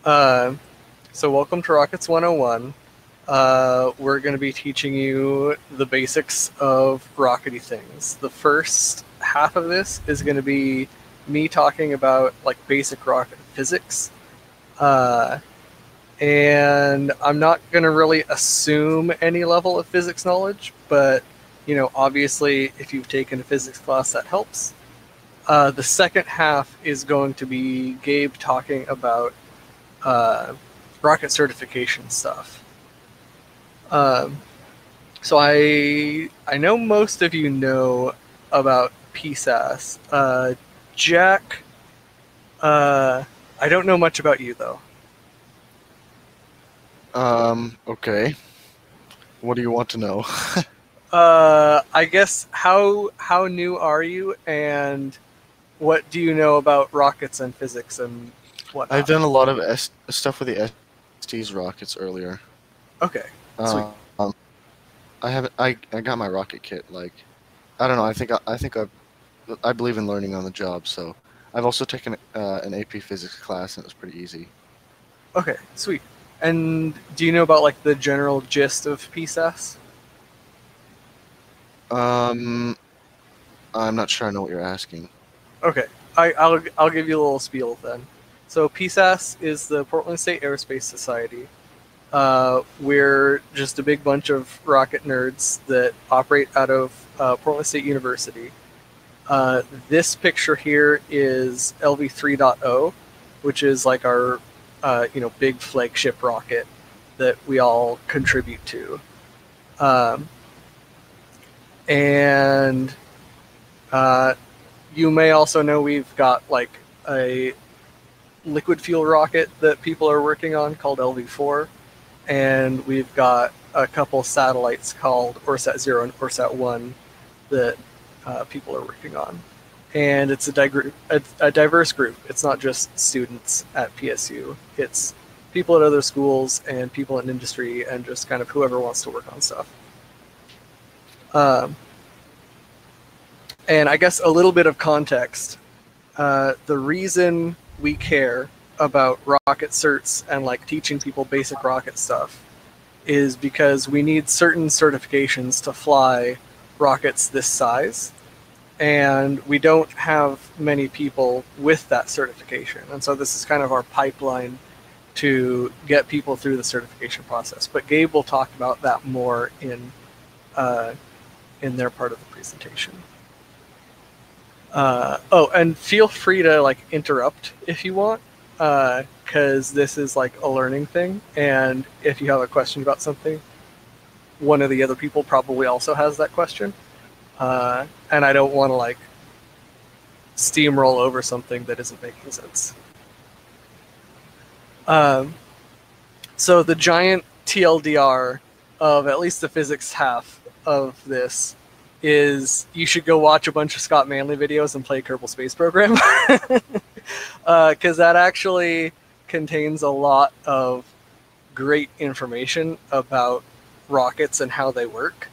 Uh, so welcome to Rockets 101. We're going to be teaching you the basics of rockety things. The first half of this is going to be me talking about like basic rocket physics. And I'm not going to really assume any level of physics knowledge, but obviously if you've taken a physics class, that helps. The second half is going to be Gabe talking about rocket certification stuff. So I know most of you know about PSAS. Jack, I don't know much about you though. Okay. What do you want to know? I guess how new are you, and what do you know about rockets and physics and whatnot? I've done a lot of stuff with the ST's rockets earlier. Okay, sweet. Um, I got my rocket kit. Like, I don't know. I believe in learning on the job. So I've also taken an AP physics class, and it was pretty easy. Okay, sweet. And do you know about like the general gist of PSAS? I'm not sure I know what you're asking. Okay, I'll give you a little spiel then. So PSAS is the Portland State Aerospace Society. We're just a big bunch of rocket nerds that operate out of Portland State University. This picture here is LV 3.0, which is like our big flagship rocket that we all contribute to. And you may also know we've got like a liquid fuel rocket that people are working on called LV4, and we've got a couple satellites called Orsat 0 and Orsat 1 that people are working on. And it's a diverse group. It's not just students at PSU. It's people at other schools and people in industry and just kind of whoever wants to work on stuff. And I guess a little bit of context. The reason we care about rocket certs and like teaching people basic rocket stuff is because we need certain certifications to fly rockets this size, and we don't have many people with that certification. And so this is kind of our pipeline to get people through the certification process. But Gabe will talk about that more in their part of the presentation. And feel free to like interrupt if you want, because this is like a learning thing. And if you have a question about something, one of the other people probably also has that question. And I don't want to like steamroll over something that isn't making sense. So the giant TLDR of at least the physics half of this is you should go watch a bunch of Scott Manley videos and play Kerbal Space Program, because that actually contains a lot of great information about rockets and how they work.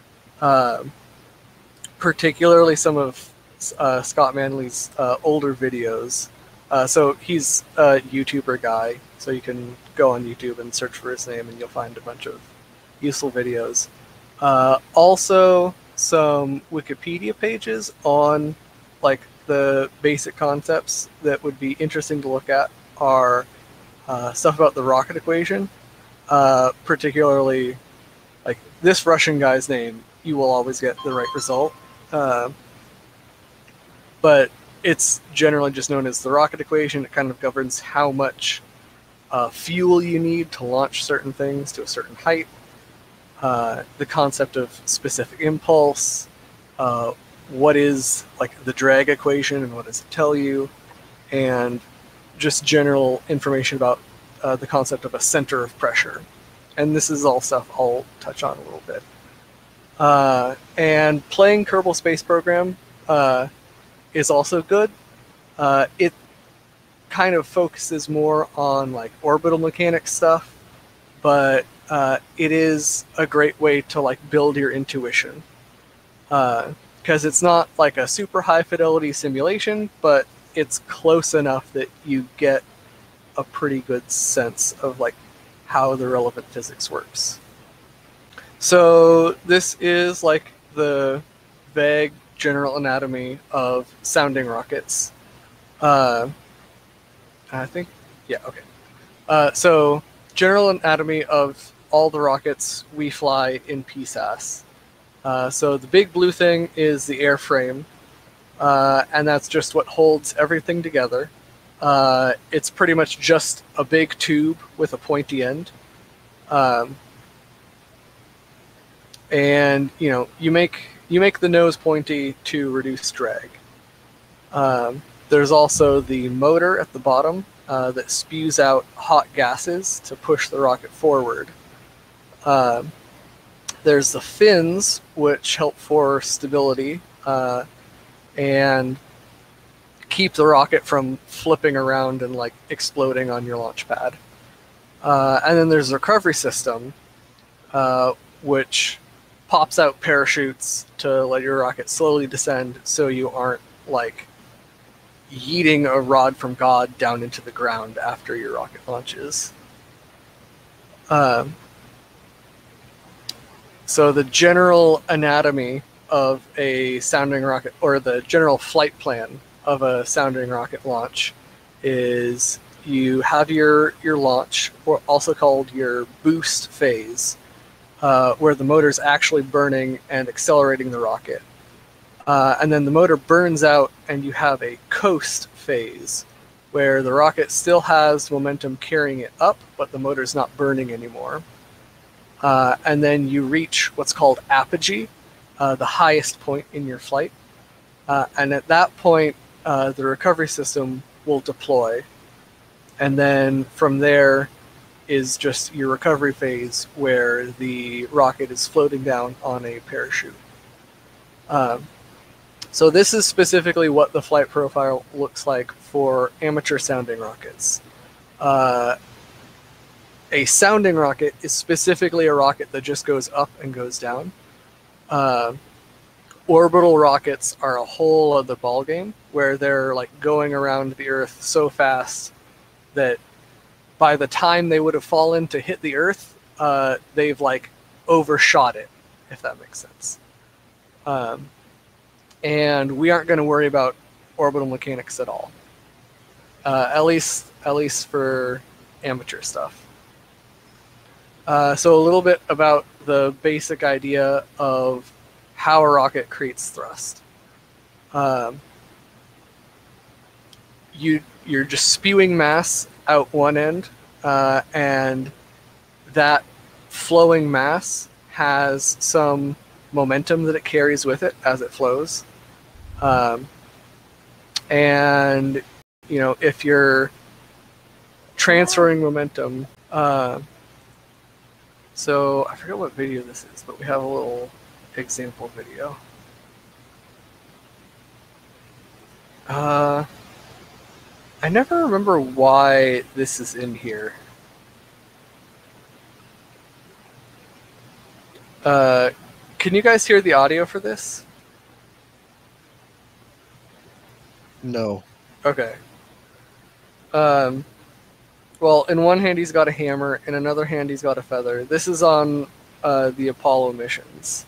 Particularly some of Scott Manley's older videos. So he's a YouTuber guy, so you can go on YouTube and search for his name and you'll find a bunch of useful videos. Also, some Wikipedia pages on like the basic concepts that would be interesting to look at are stuff about the rocket equation, particularly like this Russian guy's name, you will always get the right result. But it's generally just known as the rocket equation. It kind of governs how much fuel you need to launch certain things to a certain height. The concept of specific impulse, what is like the drag equation and what does it tell you, and just general information about the concept of a center of pressure. And this is all stuff I'll touch on a little bit. And playing Kerbal Space Program is also good. It kind of focuses more on like orbital mechanics stuff, but it is a great way to like build your intuition, because it's not like a super high fidelity simulation, but it's close enough that you get a pretty good sense of like how the relevant physics works. So this is like the vague general anatomy of sounding rockets. I think, yeah, okay. So general anatomy of all the rockets we fly in PSAS. So the big blue thing is the airframe, and that's just what holds everything together. It's pretty much just a big tube with a pointy end. And you make the nose pointy to reduce drag. There's also the motor at the bottom that spews out hot gases to push the rocket forward. There's the fins, which help for stability and keep the rocket from flipping around and like exploding on your launch pad. And then there's the recovery system, which pops out parachutes to let your rocket slowly descend so you aren't like yeeting a rod from God down into the ground after your rocket launches. So the general anatomy of a sounding rocket, or the general flight plan of a sounding rocket launch, is you have your launch, or also called your boost phase, where the motor's actually burning and accelerating the rocket. And then the motor burns out and you have a coast phase, where the rocket still has momentum carrying it up, but the motor's not burning anymore. And then you reach what's called apogee, the highest point in your flight. And at that point, the recovery system will deploy. And then from there is just your recovery phase, where the rocket is floating down on a parachute. So this is specifically what the flight profile looks like for amateur sounding rockets. A sounding rocket is specifically a rocket that just goes up and goes down. Orbital rockets are a whole other ballgame, where they're like going around the Earth so fast that by the time they would have fallen to hit the Earth, they've like overshot it, if that makes sense. And we aren't going to worry about orbital mechanics at all, at least for amateur stuff. So a little bit about the basic idea of how a rocket creates thrust. You're just spewing mass out one end, and that flowing mass has some momentum that it carries with it as it flows. And if you're transferring momentum, so I forget what video this is, but we have a little example video. I never remember why this is in here. Can you guys hear the audio for this? No. Okay. Well, in one hand he's got a hammer, in another hand he's got a feather. This is on the Apollo missions.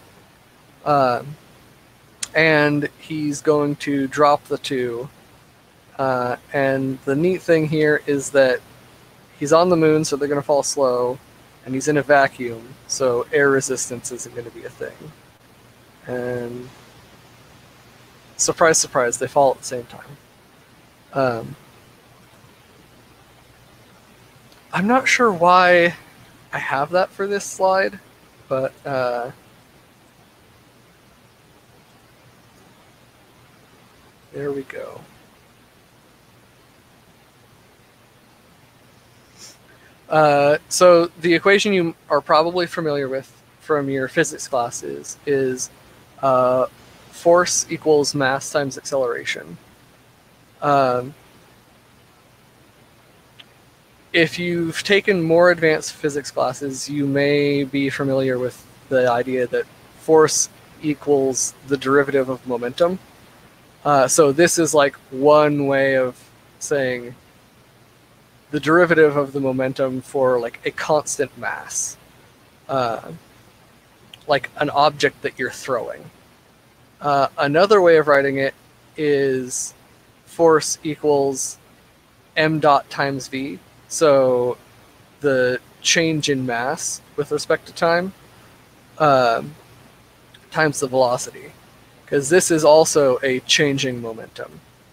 And he's going to drop the two. And the neat thing here is that he's on the moon, so they're going to fall slow, and he's in a vacuum, so air resistance isn't going to be a thing. And surprise, surprise, they fall at the same time. I'm not sure why I have that for this slide, but there we go. So the equation you are probably familiar with from your physics classes is force equals mass times acceleration. If you've taken more advanced physics classes, you may be familiar with the idea that force equals the derivative of momentum. So this is like one way of saying the derivative of the momentum for like a constant mass, like an object that you're throwing. Another way of writing it is force equals m dot times v. So the change in mass with respect to time times the velocity, because this is also a changing momentum.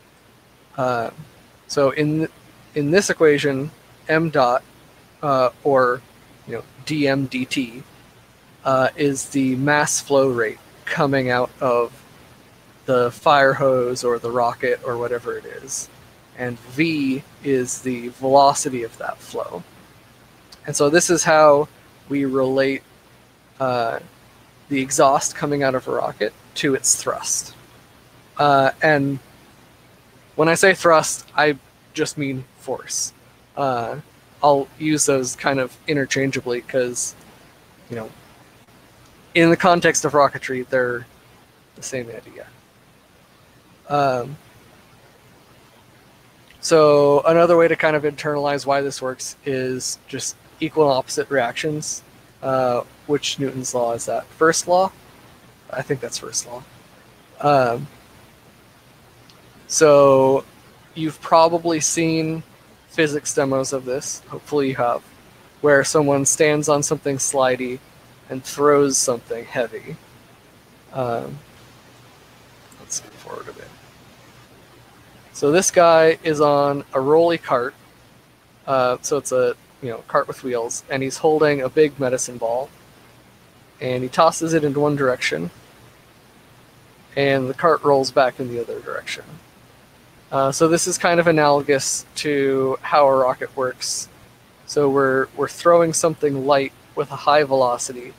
So in this equation, m dot or dm dt is the mass flow rate coming out of the fire hose or the rocket or whatever it is, and v is the velocity of that flow. And so this is how we relate the exhaust coming out of a rocket to its thrust. And when I say thrust, I just mean force. I'll use those kind of interchangeably because, in the context of rocketry, they're the same idea. So another way to kind of internalize why this works is just equal and opposite reactions. Which Newton's law is that? First law? I think that's first law. So you've probably seen physics demos of this, hopefully you have, where someone stands on something slidey and throws something heavy. Let's move forward a bit. So this guy is on a rolly cart. So it's a cart with wheels, and he's holding a big medicine ball, and he tosses it into one direction, and the cart rolls back in the other direction. So this is kind of analogous to how a rocket works. So we're throwing something light with a high velocity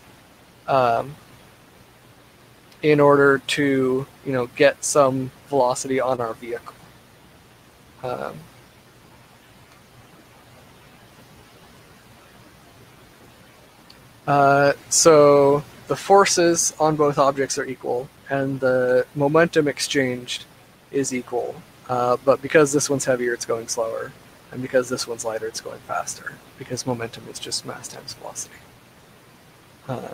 in order to get some velocity on our vehicle. So the forces on both objects are equal, and the momentum exchanged is equal. But because this one's heavier, it's going slower. And because this one's lighter, it's going faster. Because momentum is just mass times velocity. Let's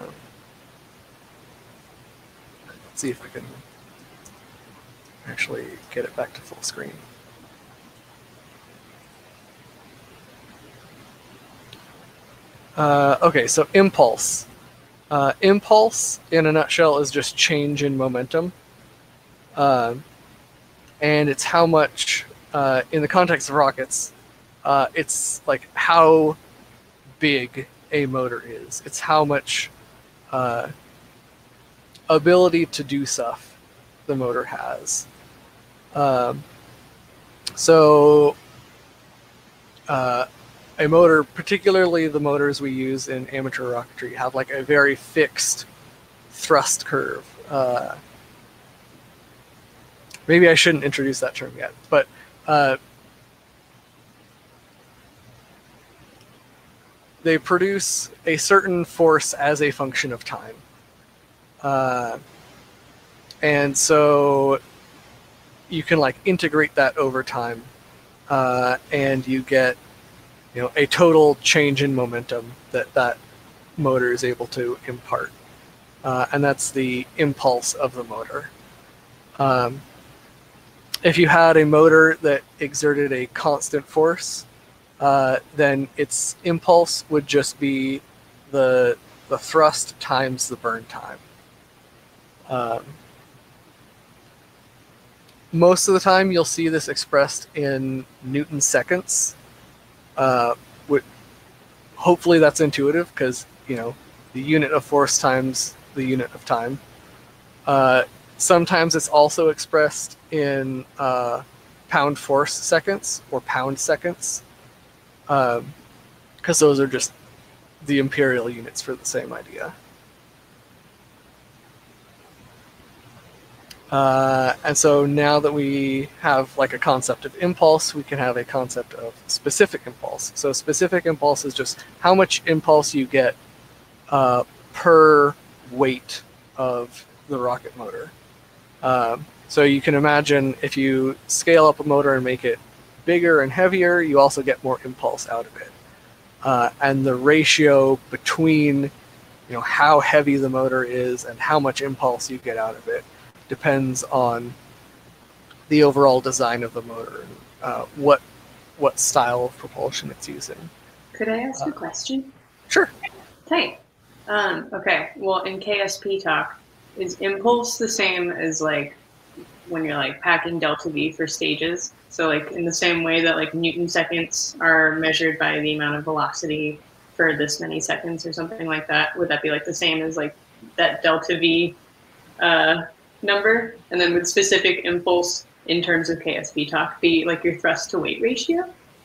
see if I can actually get it back to full screen. Okay, so impulse. Impulse, in a nutshell, is just change in momentum. And it's how much, in the context of rockets, it's like how big a motor is. It's how much ability to do stuff the motor has. A motor, particularly the motors we use in amateur rocketry, have like a very fixed thrust curve. Maybe I shouldn't introduce that term yet, but they produce a certain force as a function of time. And so you can like integrate that over time, and you get a total change in momentum that motor is able to impart. And that's the impulse of the motor. If you had a motor that exerted a constant force, then its impulse would just be the thrust times the burn time. Most of the time you'll see this expressed in Newton seconds. Hopefully that's intuitive, because the unit of force times the unit of time. Sometimes it's also expressed in pound force seconds or pound seconds, because those are just the imperial units for the same idea. And so now that we have like a concept of impulse, we can have a concept of specific impulse. So specific impulse is just how much impulse you get per weight of the rocket motor. So you can imagine if you scale up a motor and make it bigger and heavier, you also get more impulse out of it. And the ratio between how heavy the motor is and how much impulse you get out of it depends on the overall design of the motor and what style of propulsion it's using. Could I ask a question? Sure. Hey. Okay. Well, in KSP talk, is impulse the same as like when you're like packing delta V for stages? So like in the same way that like Newton seconds are measured by the amount of velocity for this many seconds or something like that, would that be like the same as like that delta V number? And then would specific impulse in terms of KSP talk be like your thrust to weight ratio?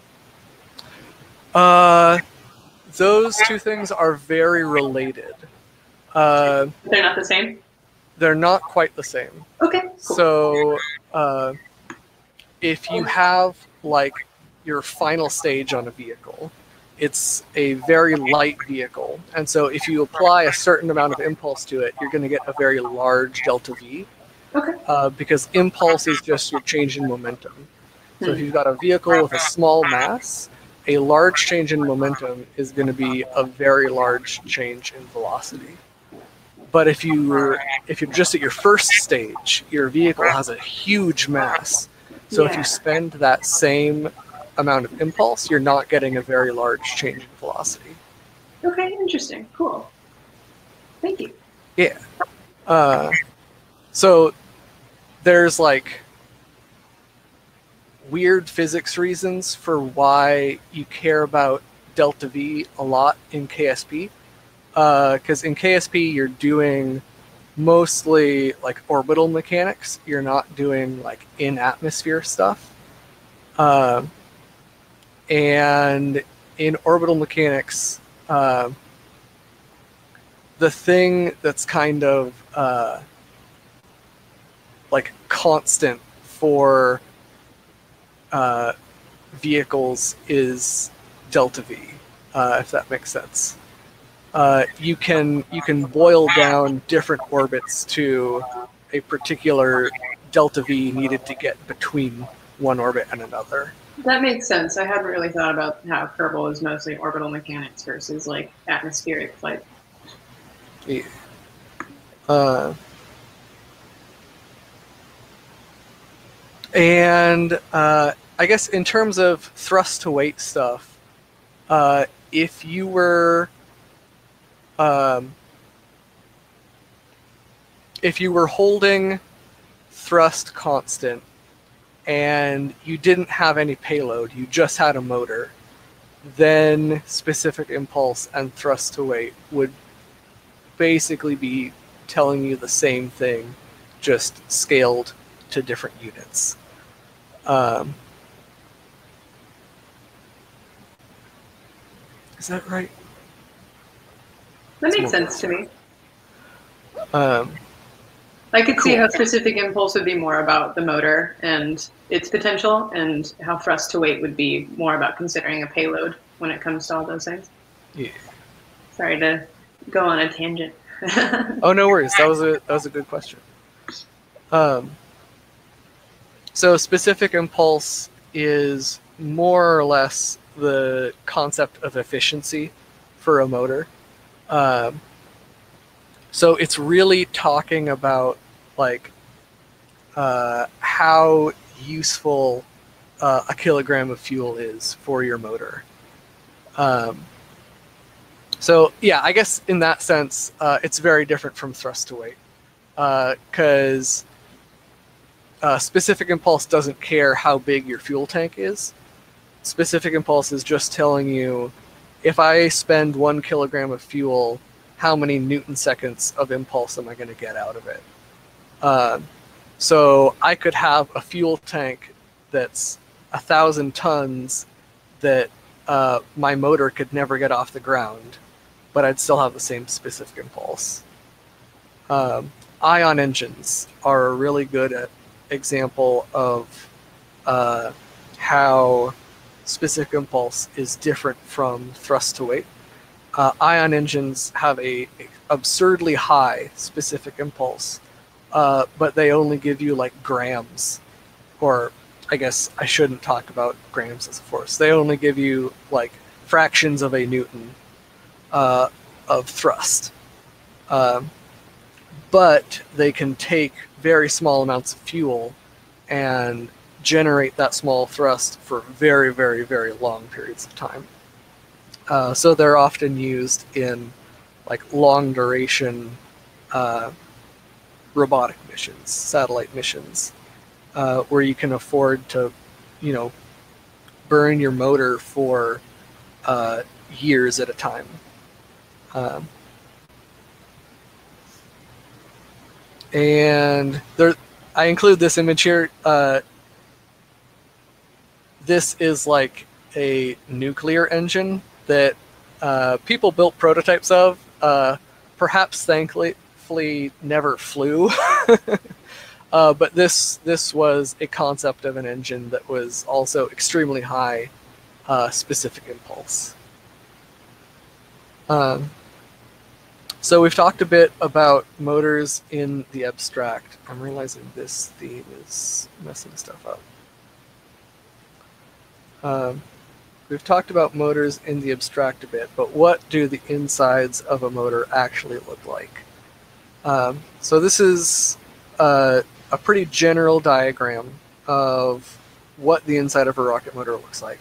Those two things are very related. They're not the same? They're not quite the same. Okay, cool. So if you have like your final stage on a vehicle, it's a very light vehicle. And so if you apply a certain amount of impulse to it, you're going to get a very large delta V. Okay. Because impulse is just your change in momentum. So if you've got a vehicle with a small mass, a large change in momentum is going to be a very large change in velocity. But if you're just at your first stage, your vehicle has a huge mass. So if you spend that same amount of impulse, you're not getting a very large change in velocity. Okay, interesting. Cool. Thank you. Yeah. So there's like weird physics reasons for why you care about delta V a lot in KSP. Because in KSP, you're doing mostly like orbital mechanics. You're not doing like in-atmosphere stuff. And in orbital mechanics, the thing that's kind of like constant for vehicles is delta V, if that makes sense. You can boil down different orbits to a particular delta V needed to get between one orbit and another. That makes sense. I hadn't really thought about how Kerbal is mostly orbital mechanics versus like atmospheric flight. Yeah. And I guess in terms of thrust to weight stuff, if you were holding thrust constant and you didn't have any payload, you just had a motor, then specific impulse and thrust to weight would basically be telling you the same thing, just scaled to different units. Is that right? That makes sense to me. I could see how specific impulse would be more about the motor and its potential, and how thrust to weight would be more about considering a payload when it comes to all those things. Yeah. Sorry to go on a tangent. Oh, no worries. That was a good question. So specific impulse is more or less the concept of efficiency for a motor. So it's really talking about like how useful a kilogram of fuel is for your motor. So yeah, I guess in that sense, it's very different from thrust to weight, because specific impulse doesn't care how big your fuel tank is. Specific impulse is just telling you, if I spend 1 kilogram of fuel, how many Newton seconds of impulse am I going to get out of it? So I could have a fuel tank that's 1,000 tons that my motor could never get off the ground, but I'd still have the same specific impulse. Ion engines are a really good example of how specific impulse is different from thrust to weight. Ion engines have a absurdly high specific impulse, but they only give you like grams, or I guess I shouldn't talk about grams as a force. They only give you like fractions of a newton of thrust. But they can take very small amounts of fuel and generate that small thrust for very, very, very long periods of time. So they're often used in like long duration robotic missions, satellite missions, where you can afford to, burn your motor for years at a time. And there, I include this image here. This is like a nuclear engine that people built prototypes of. Perhaps thankfully never flew. But this was a concept of an engine that was also extremely high specific impulse. So we've talked a bit about motors in the abstract. I'm realizing this theme is messing stuff up. We've talked about motors in the abstract a bit, but what do the insides of a motor actually look like? So this is a pretty general diagram of what the inside of a rocket motor looks like.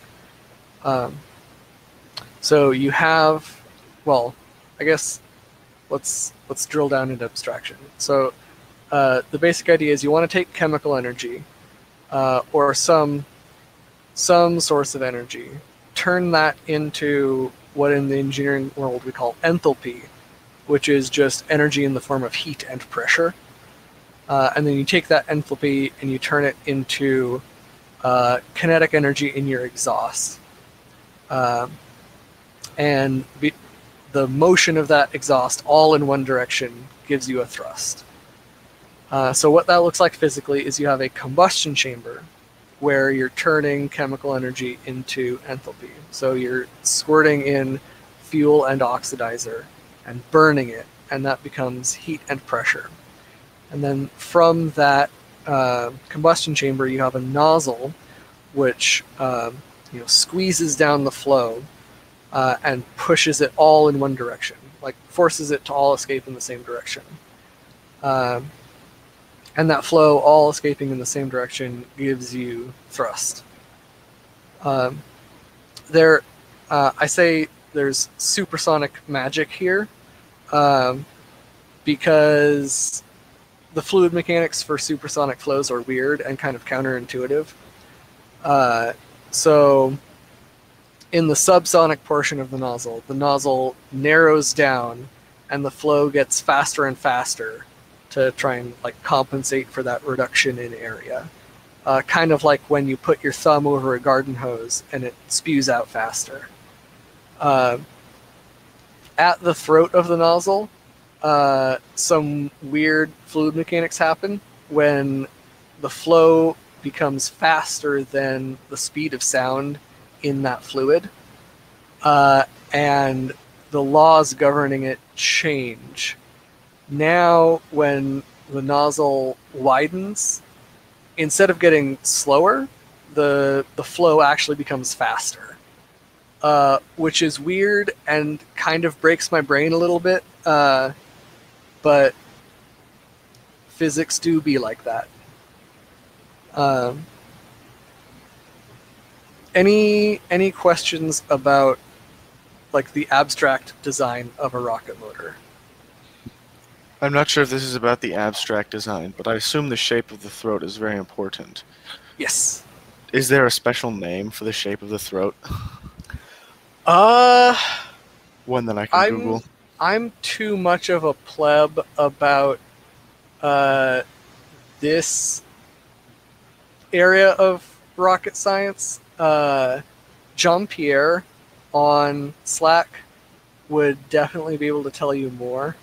So you have, well, I guess let's drill down into abstraction. So the basic idea is you want to take chemical energy or some source of energy, turn that into what in the engineering world we call enthalpy, which is just energy in the form of heat and pressure. And then you take that enthalpy and you turn it into kinetic energy in your exhaust. And the motion of that exhaust all in one direction gives you a thrust. So what that looks like physically is you have a combustion chamber where you're turning chemical energy into enthalpy. So you're squirting in fuel and oxidizer and burning it, and that becomes heat and pressure. And then from that combustion chamber, you have a nozzle which squeezes down the flow and pushes it all in one direction, like forces it to all escape in the same direction. And that flow all escaping in the same direction gives you thrust. I say there's supersonic magic here because the fluid mechanics for supersonic flows are weird and kind of counterintuitive. So in the subsonic portion of the nozzle narrows down and the flow gets faster and faster to try and like compensate for that reduction in area. Kind of like when you put your thumb over a garden hose and it spews out faster. At the throat of the nozzle, some weird fluid mechanics happen when the flow becomes faster than the speed of sound in that fluid. And the laws governing it change. Now, when the nozzle widens, instead of getting slower, the flow actually becomes faster, which is weird and kind of breaks my brain a little bit. But physics do be like that. Any questions about like the abstract design of a rocket motor? I'm not sure if this is about the abstract design, but I assume the shape of the throat is very important. Yes. Is there a special name for the shape of the throat? One that I can Google. I'm too much of a pleb about this area of rocket science. Jean-Pierre on Slack would definitely be able to tell you more.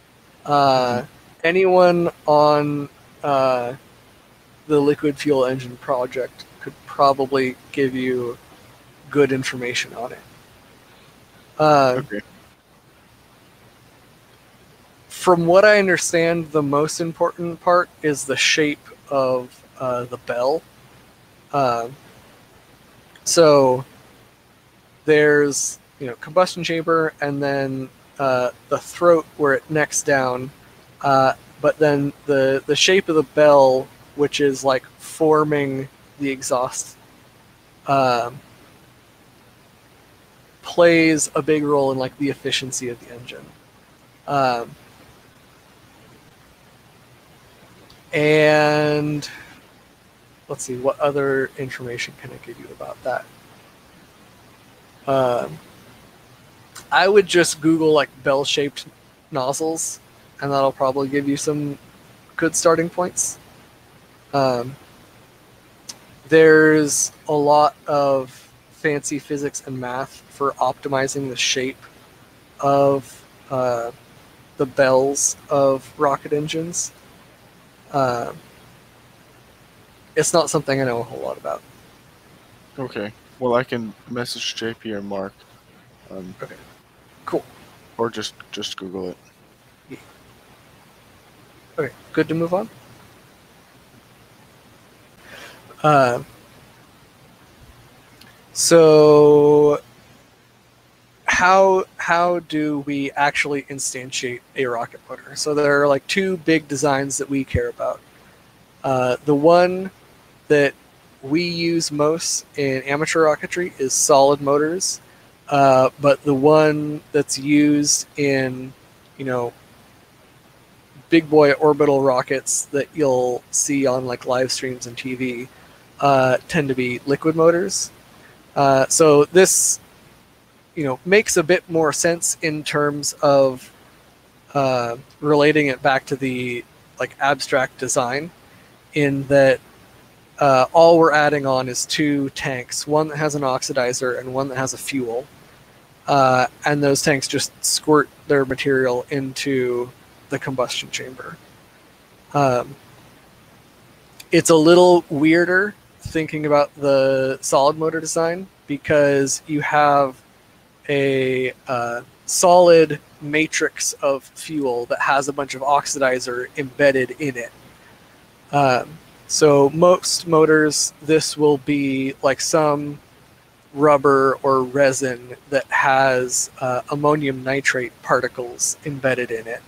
Anyone on the liquid fuel engine project could probably give you good information on it. Okay. From what I understand, the most important part is the shape of the bell. So there's combustion chamber, and then the throat where it necks down. But then the shape of the bell, which is like forming the exhaust, plays a big role in like the efficiency of the engine. And let's see, what other information can I give you about that? I would just Google like bell-shaped nozzles, and that'll probably give you some good starting points. There's a lot of fancy physics and math for optimizing the shape of the bells of rocket engines. It's not something I know a whole lot about. Okay. Well, I can message JP or Mark. Okay. Cool. Or just Google it. Yeah. Okay. Good to move on. So how do we actually instantiate a rocket motor? So there are like two big designs that we care about. The one that we use most in amateur rocketry is solid motors, but the one that's used in big boy orbital rockets that you'll see on like live streams and TV tend to be liquid motors. So this makes a bit more sense in terms of relating it back to the like abstract design, in that all we're adding on is two tanks, one that has an oxidizer and one that has a fuel, and those tanks just squirt their material into the combustion chamber. It's a little weirder thinking about the solid motor design, because you have a solid matrix of fuel that has a bunch of oxidizer embedded in it. So most motors, this will be like some rubber or resin that has ammonium nitrate particles embedded in it.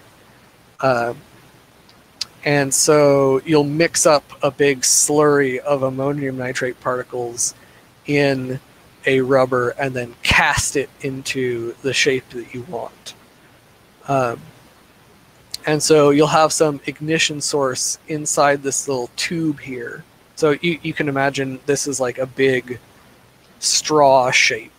And so you'll mix up a big slurry of ammonium nitrate particles in a rubber and then cast it into the shape that you want. And so you'll have some ignition source inside this little tube here. So you can imagine this is like a big straw shape,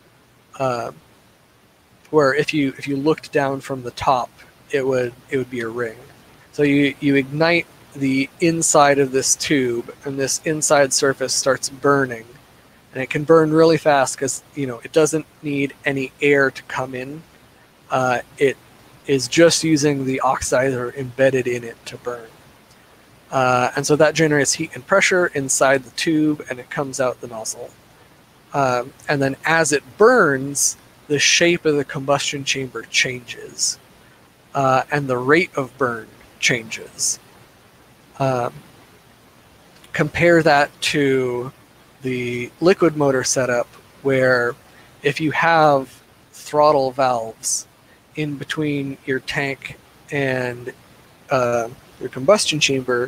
where if you looked down from the top, it would be a ring. So you ignite the inside of this tube, and this inside surface starts burning, and it can burn really fast because it doesn't need any air to come in. It is just using the oxidizer embedded in it to burn. And so that generates heat and pressure inside the tube, and it comes out the nozzle. And then as it burns, the shape of the combustion chamber changes, and the rate of burn changes. Compare that to the liquid motor setup, where if you have throttle valves in between your tank and your combustion chamber,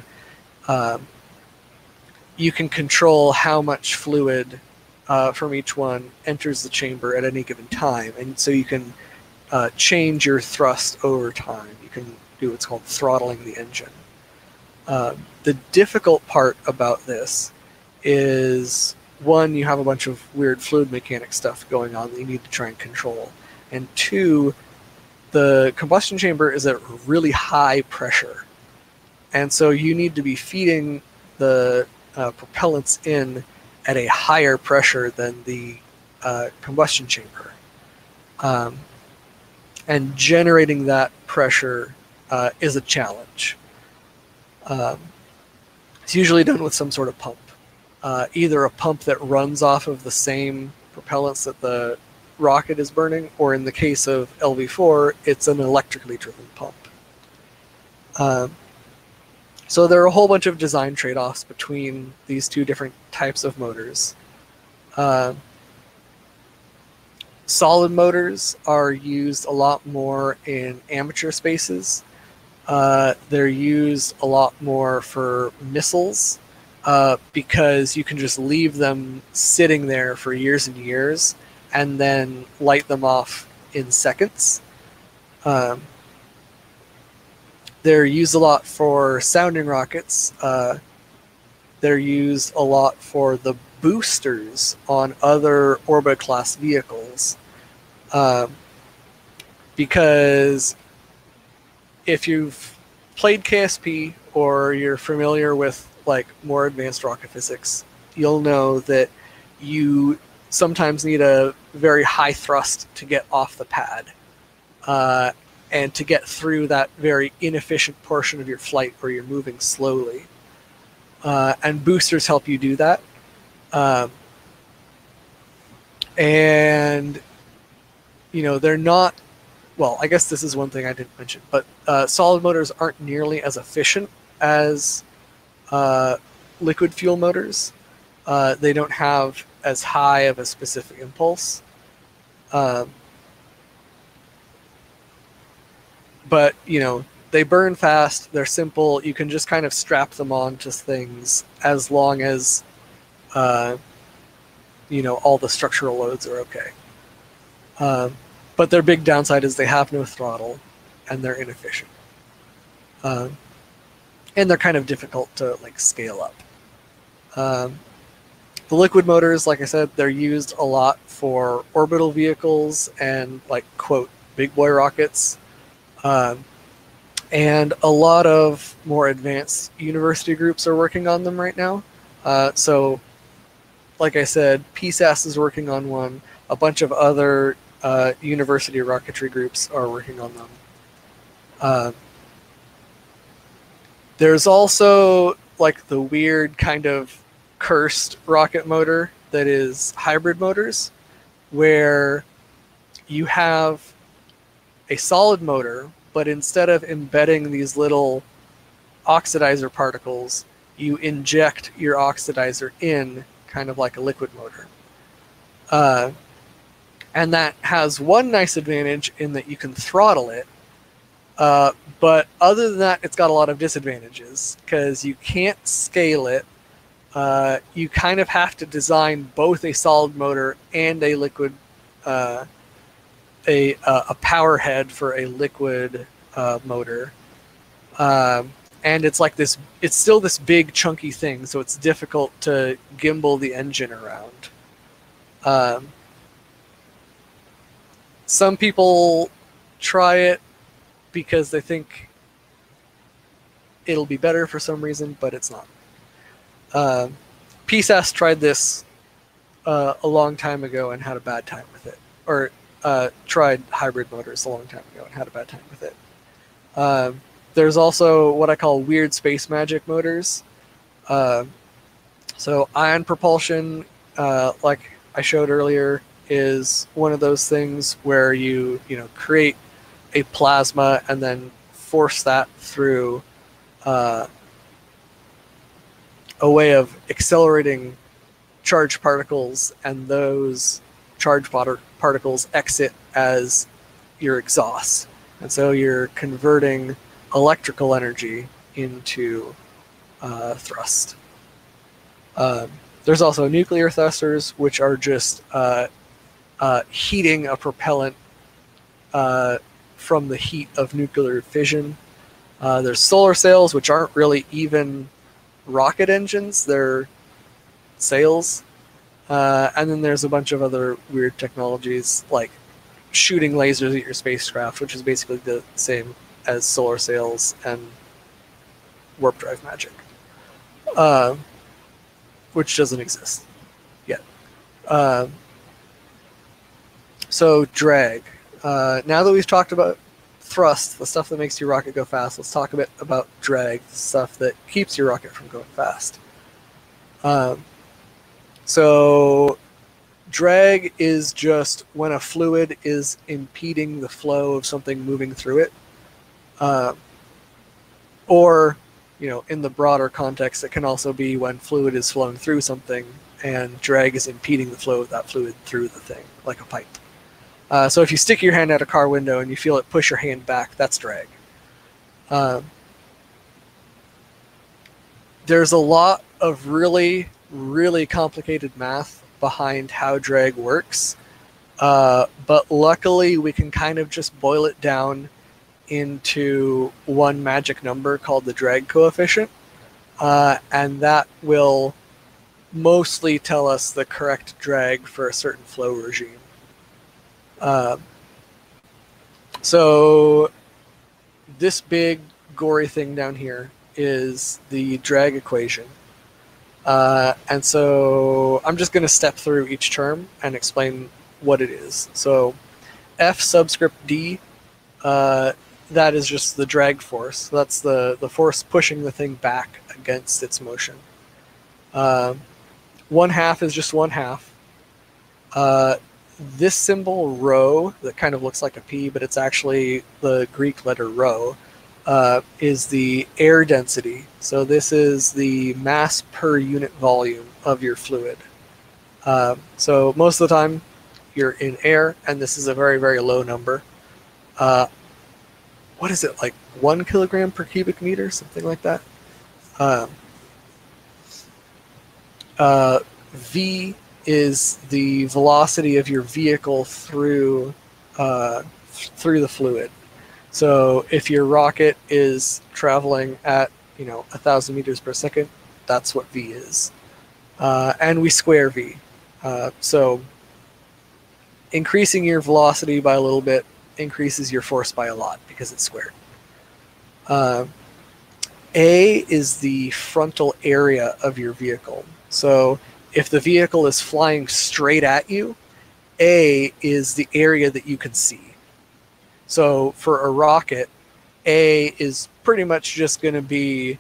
you can control how much fluid from each one enters the chamber at any given time, and so you can change your thrust over time. You can do what's called throttling the engine. The difficult part about this is, one, you have a bunch of weird fluid mechanics stuff going on that you need to try and control, and two, the combustion chamber is at really high pressure, and so you need to be feeding the propellants in at a higher pressure than the combustion chamber. And generating that pressure is a challenge. It's usually done with some sort of pump, either a pump that runs off of the same propellants that the rocket is burning, or in the case of LV4, it's an electrically driven pump. So there are a whole bunch of design trade-offs between these two different types of motors. Solid motors are used a lot more in amateur spaces. They're used a lot more for missiles because you can just leave them sitting there for years and years and then light them off in seconds. They're used a lot for sounding rockets. They're used a lot for the boosters on other orbit class vehicles. Because if you've played KSP or you're familiar with like more advanced rocket physics, you'll know that you sometimes need a very high thrust to get off the pad and to get through that very inefficient portion of your flight where you're moving slowly. And boosters help you do that. And, you know, they're not, well, I guess this is one thing I didn't mention, but solid motors aren't nearly as efficient as liquid fuel motors. They don't have as high of a specific impulse. But, you know, they burn fast, they're simple, you can just kind of strap them onto things as long as, you know, all the structural loads are okay. But their big downside is they have no throttle, and they're inefficient. And they're kind of difficult to, like, scale up. The liquid motors, like I said, they're used a lot for orbital vehicles and, like, quote, big boy rockets. And a lot of more advanced university groups are working on them right now. So, like I said, PSAS is working on one. A bunch of other university rocketry groups are working on them. There's also like the weird kind of cursed rocket motor that is hybrid motors, where you have a solid motor, but instead of embedding these little oxidizer particles, you inject your oxidizer in kind of like a liquid motor. And that has one nice advantage in that you can throttle it, but other than that, it's got a lot of disadvantages because you can't scale it. You kind of have to design both a solid motor and a liquid a power head for a liquid motor, and it's like this. It's still this big chunky thing, so it's difficult to gimbal the engine around. Some people try it because they think it'll be better for some reason, but it's not. PSAS tried this a long time ago and had a bad time with it, or tried hybrid motors a long time ago and had a bad time with it. There's also what I call weird space magic motors. So ion propulsion, like I showed earlier, is one of those things where you create a plasma and then force that through a way of accelerating charged particles, and those charged particles exit as your exhaust. And so you're converting electrical energy into thrust. There's also nuclear thrusters, which are just heating a propellant from the heat of nuclear fission. There's solar sails, which aren't really even rocket engines, they're sails. And then there's a bunch of other weird technologies like shooting lasers at your spacecraft, which is basically the same as solar sails and warp drive magic, which doesn't exist yet. So drag. Now that we've talked about thrust, the stuff that makes your rocket go fast, let's talk a bit about drag, the stuff that keeps your rocket from going fast. So drag is just when a fluid is impeding the flow of something moving through it. Or in the broader context, it can also be when fluid is flowing through something and drag is impeding the flow of that fluid through the thing, like a pipe. So if you stick your hand out a car window and you feel it push your hand back, that's drag. There's a lot of really, really complicated math behind how drag works, but luckily we can kind of just boil it down into one magic number called the drag coefficient, and that will mostly tell us the correct drag for a certain flow regime. So this big gory thing down here is the drag equation. And so I'm just going to step through each term and explain what it is. So F subscript D, that is just the drag force. So that's the force pushing the thing back against its motion. 1/2 is just 1/2. This symbol rho, that kind of looks like a P, but it's actually the Greek letter rho, is the air density. So this is the mass per unit volume of your fluid. So most of the time you're in air, and this is a very, very low number. What is it, like 1 kilogram per cubic meter, something like that? V is the velocity of your vehicle through the fluid. So if your rocket is traveling at 1,000 meters per second, that's what V is. And we square V. So increasing your velocity by a little bit increases your force by a lot because it's squared. A is the frontal area of your vehicle. So if the vehicle is flying straight at you, A is the area that you can see. So for a rocket, A is pretty much just going to be,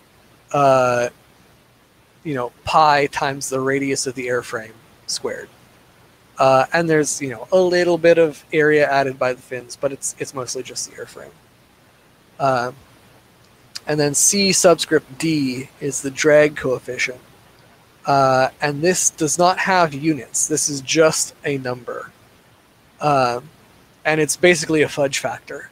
pi times the radius of the airframe squared. And there's, a little bit of area added by the fins, but it's mostly just the airframe. And then C subscript D is the drag coefficient. And this does not have units. This is just a number. And it's basically a fudge factor.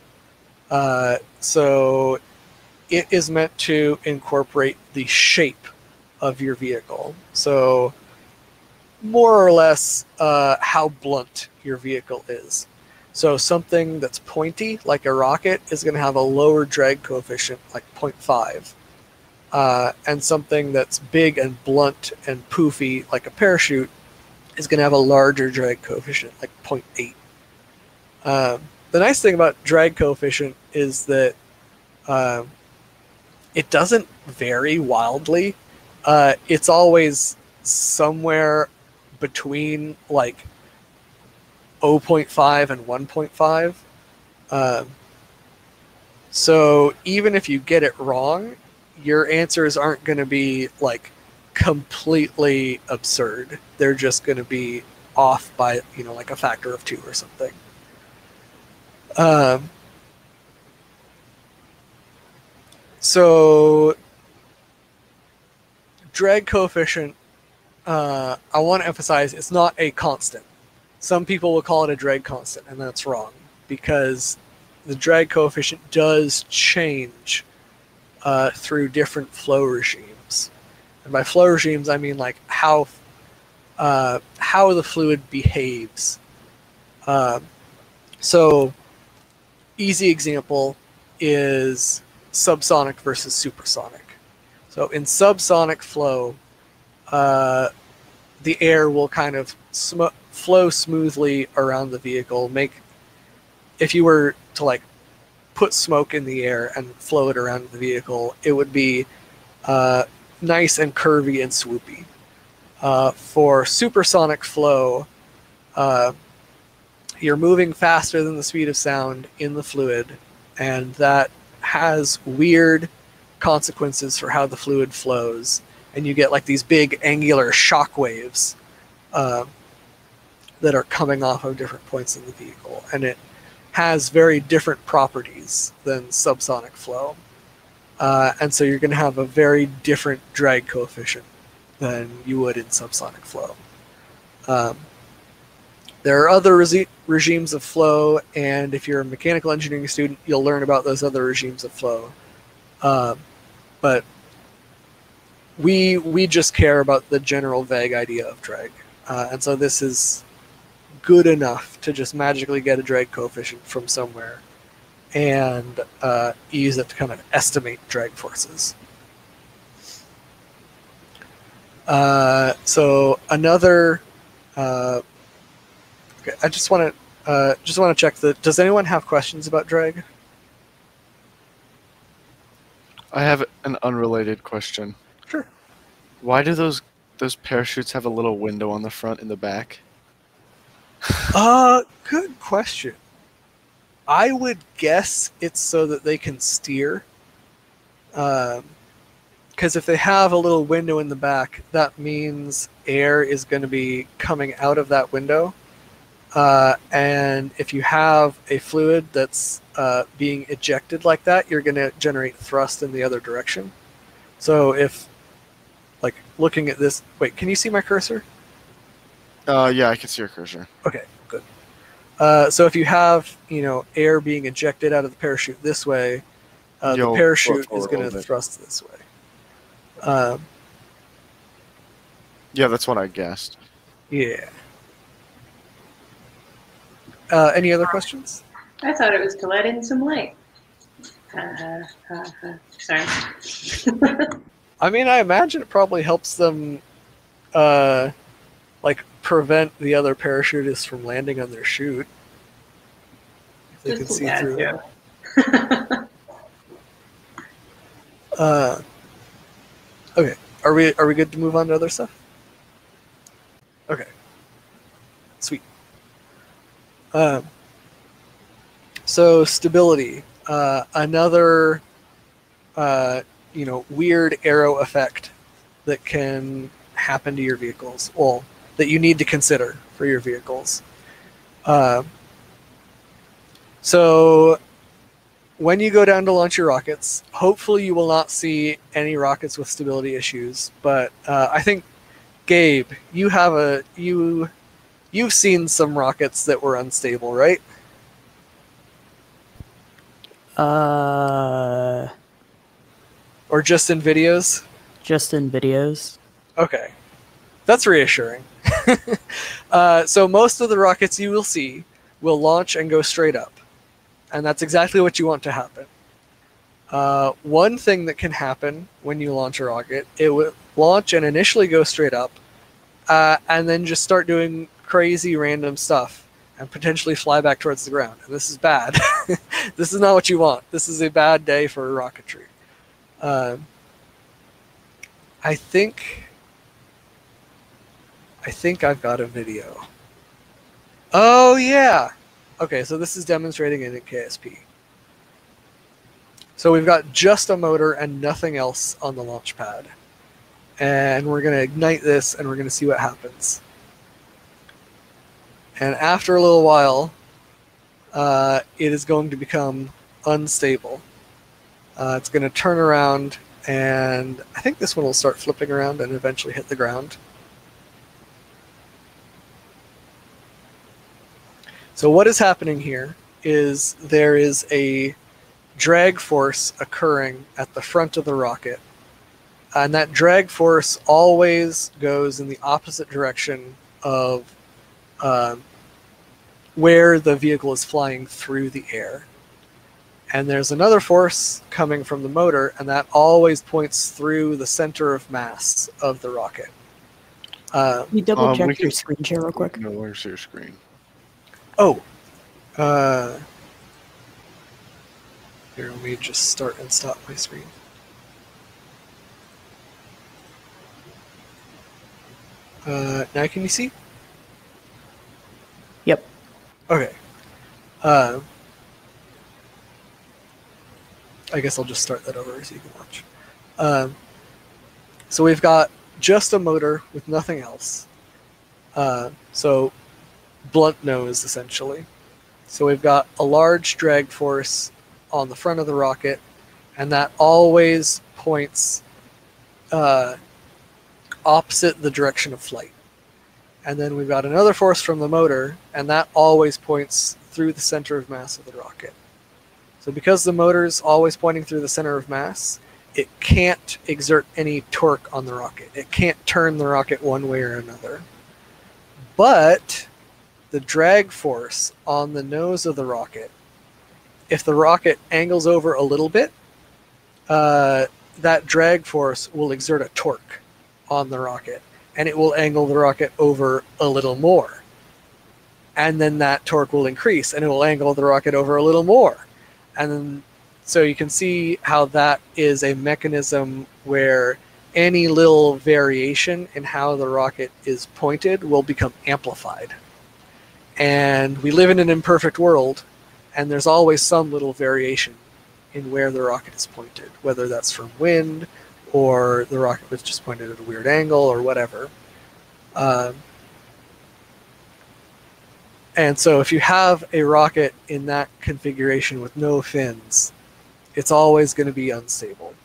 So it is meant to incorporate the shape of your vehicle. So more or less how blunt your vehicle is. So something that's pointy, like a rocket, is going to have a lower drag coefficient, like 0.5. And something that's big and blunt and poofy, like a parachute, is going to have a larger drag coefficient, like 0.8. The nice thing about drag coefficient is that it doesn't vary wildly. It's always somewhere between like 0.5 and 1.5. So even if you get it wrong, your answers aren't going to be like completely absurd. They're just going to be off by, like a factor of 2 or something. So drag coefficient, I want to emphasize, it's not a constant. Some people will call it a drag constant, and that's wrong, because the drag coefficient does change through different flow regimes. And by flow regimes, I mean like how the fluid behaves. So easy example is subsonic versus supersonic. So in subsonic flow, the air will kind of flow smoothly around the vehicle. If you were to like put smoke in the air and flow it around the vehicle, it would be nice and curvy and swoopy. For supersonic flow, you're moving faster than the speed of sound in the fluid, and that has weird consequences for how the fluid flows, and you get like these big angular shock waves that are coming off of different points in the vehicle, and it has very different properties than subsonic flow. And so you're going to have a very different drag coefficient than you would in subsonic flow. There are other regimes of flow, and if you're a mechanical engineering student, you'll learn about those other regimes of flow. But we just care about the general vague idea of drag. And so this is good enough to just magically get a drag coefficient from somewhere and use it to kind of estimate drag forces. So another, okay, I just want to check that. Does anyone have questions about drag? I have an unrelated question. Sure. Why do those parachutes have a little window on the front and the back? Good question. I would guess it's so that they can steer. Because if they have a little window in the back, that means air is going to be coming out of that window. And if you have a fluid that's being ejected like that, you're going to generate thrust in the other direction. So if, like, looking at this, wait, can you see my cursor? Yeah, I can see your cursor. Okay, good. So if you have, air being ejected out of the parachute this way, the parachute is going to thrust this way. Yeah, that's what I guessed. Yeah. Any other questions? I thought it was to let in some light. Sorry. I mean, I imagine it probably helps them, prevent the other parachutists from landing on their chute. If they can see through it. Okay. Are we good to move on to other stuff? Okay. Sweet. So stability, another weird aero effect that can happen to your vehicles. Well, that you need to consider for your vehicles. So when you go down to launch your rockets, hopefully you will not see any rockets with stability issues. But I think, Gabe, you've seen some rockets that were unstable, right? Or just in videos? Just in videos. Okay. That's reassuring. So most of the rockets you will see will launch and go straight up. And that's exactly what you want to happen. One thing that can happen when you launch a rocket, it will launch and initially go straight up, and then just start doing crazy random stuff and potentially fly back towards the ground. And this is bad. This is not what you want. This is a bad day for rocketry. I think I've got a video. Oh yeah. Okay, so this is demonstrating it in KSP. So we've got just a motor and nothing else on the launch pad. And we're going to ignite this and we're going to see what happens. And after a little while, it is going to become unstable. It's going to turn around, and I think this one will start flipping around and eventually hit the ground. So what is happening here is there is a drag force occurring at the front of the rocket. And that drag force always goes in the opposite direction of where the vehicle is flying through the air. And there's another force coming from the motor, and that always points through the center of mass of the rocket. You double check your screen share real quick. No, where's your screen? Oh. Here, let me just start and stop my screen. Now can you see? Yep. Okay. I guess I'll just start that over so you can watch. So we've got just a motor with nothing else. So blunt nose, essentially. So we've got a large drag force on the front of the rocket, and that always points opposite the direction of flight. And then we've got another force from the motor, and that always points through the center of mass of the rocket. So because the motor is always pointing through the center of mass, it can't exert any torque on the rocket. It can't turn the rocket one way or another. But the drag force on the nose of the rocket, if the rocket angles over a little bit, that drag force will exert a torque on the rocket, and it will angle the rocket over a little more. And then that torque will increase, and it will angle the rocket over a little more. And then, so you can see how that is a mechanism where any little variation in how the rocket is pointed will become amplified. And we live in an imperfect world, and there's always some little variation in where the rocket is pointed, whether that's from wind or the rocket was just pointed at a weird angle or whatever. And so if you have a rocket in that configuration with no fins, it's always going to be unstable.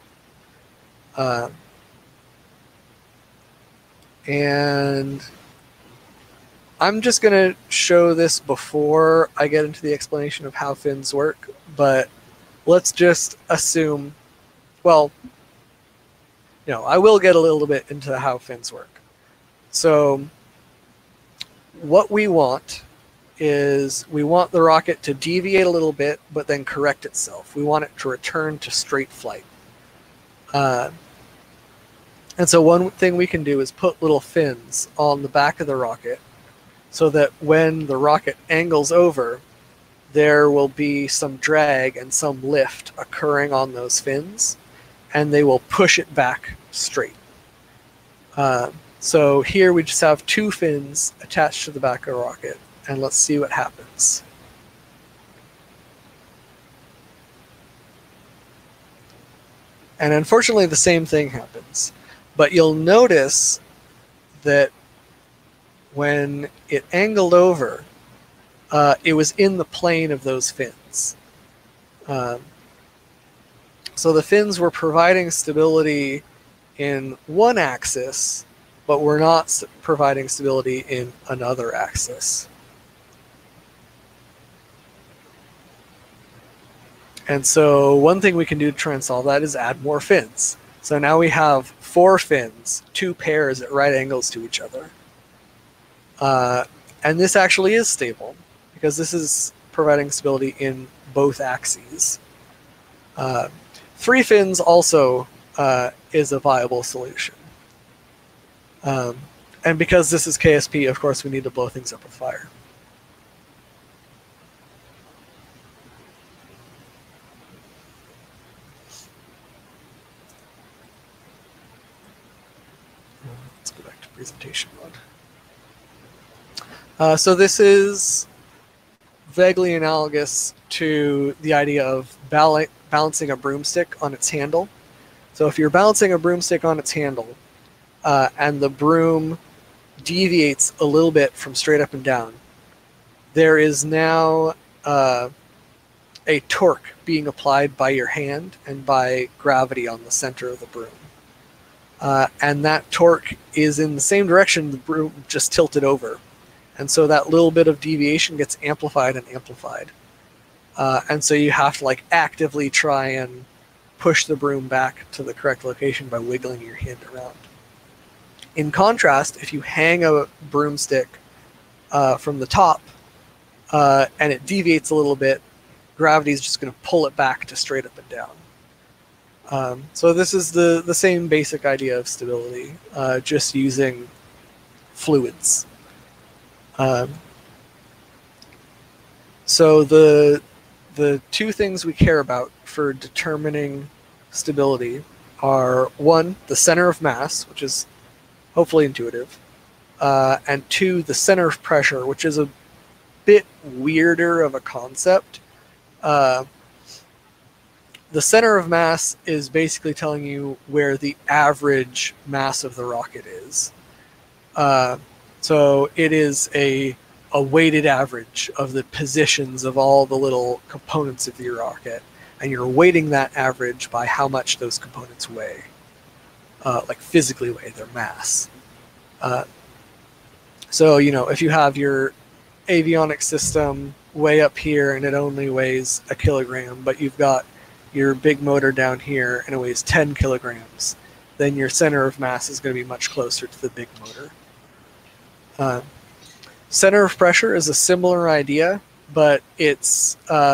And I'm just going to show this before I get into the explanation of how fins work, but let's just assume, well, I will get a little bit into how fins work. So what we want is we want the rocket to deviate a little bit, but then correct itself. We want it to return to straight flight. And so one thing we can do is put little fins on the back of the rocket so that when the rocket angles over, there will be some drag and some lift occurring on those fins, and they will push it back straight. So here we just have two fins attached to the back of the rocket, and let's see what happens. And unfortunately the same thing happens, but you'll notice that when it angled over, it was in the plane of those fins. So the fins were providing stability in one axis, but were not providing stability in another axis. And so one thing we can do to try and solve that is add more fins. So now we have 4 fins, 2 pairs at right angles to each other. And this actually is stable, because this is providing stability in both axes. 3 fins also is a viable solution. And because this is KSP, of course, we need to blow things up with fire. Let's go back to presentation mode. So this is vaguely analogous to the idea of balancing a broomstick on its handle. So if you're balancing a broomstick on its handle, and the broom deviates a little bit from straight up and down, there is now a torque being applied by your hand and by gravity on the center of the broom. And that torque is in the same direction the broom just tilted over. And so that little bit of deviation gets amplified and amplified. And so you have to actively try and push the broom back to the correct location by wiggling your hand around. In contrast, if you hang a broomstick from the top and it deviates a little bit, gravity is just going to pull it back to straight up and down. So this is the same basic idea of stability, just using fluids. So the 2 things we care about for determining stability are 1, the center of mass, which is hopefully intuitive, and 2, the center of pressure, which is a bit weirder of a concept. The center of mass is basically telling you where the average mass of the rocket is. So it is a weighted average of the positions of all the little components of your rocket. and you're weighting that average by how much those components weigh, like physically weigh, their mass. So, you know, if you have your avionics system way up here and it only weighs 1 kilogram, but you've got your big motor down here and it weighs 10 kilograms, then your center of mass is going to be much closer to the big motor. Center of pressure is a similar idea, but it's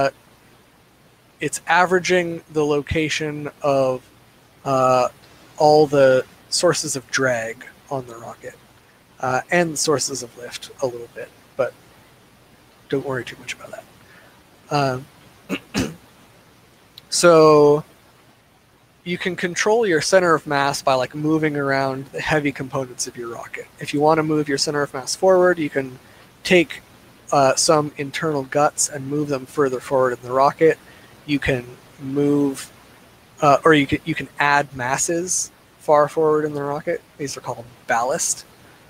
averaging the location of all the sources of drag on the rocket and the sources of lift a little bit, but don't worry too much about that. So you can control your center of mass by like moving around the heavy components of your rocket. If you want to move your center of mass forward, you can take some internal guts and move them further forward in the rocket. You can move, or you can add masses far forward in the rocket. These are called ballast.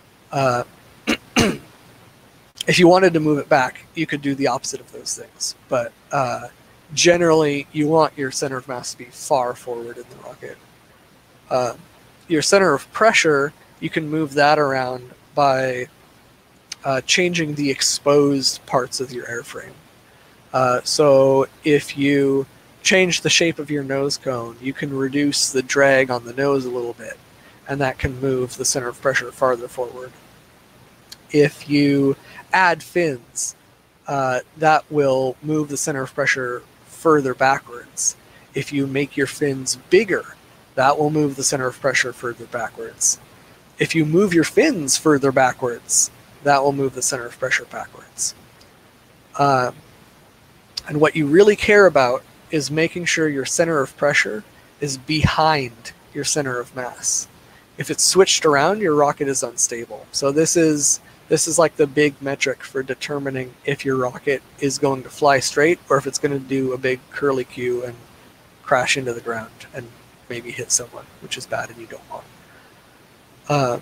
If you wanted to move it back, you could do the opposite of those things. But generally, you want your center of mass to be far forward in the rocket. Your center of pressure, you can move that around by changing the exposed parts of your airframe. So if you change the shape of your nose cone, you can reduce the drag on the nose a little bit, and that can move the center of pressure farther forward. If you add fins, that will move the center of pressure further backwards. If you make your fins bigger, that will move the center of pressure further backwards. If you move your fins further backwards, that will move the center of pressure backwards. And what you really care about is making sure your center of pressure is behind your center of mass. If it's switched around, your rocket is unstable. So this is like the big metric for determining if your rocket is going to fly straight or if it's going to do a big curlicue and crash into the ground and maybe hit someone, which is bad and you don't want.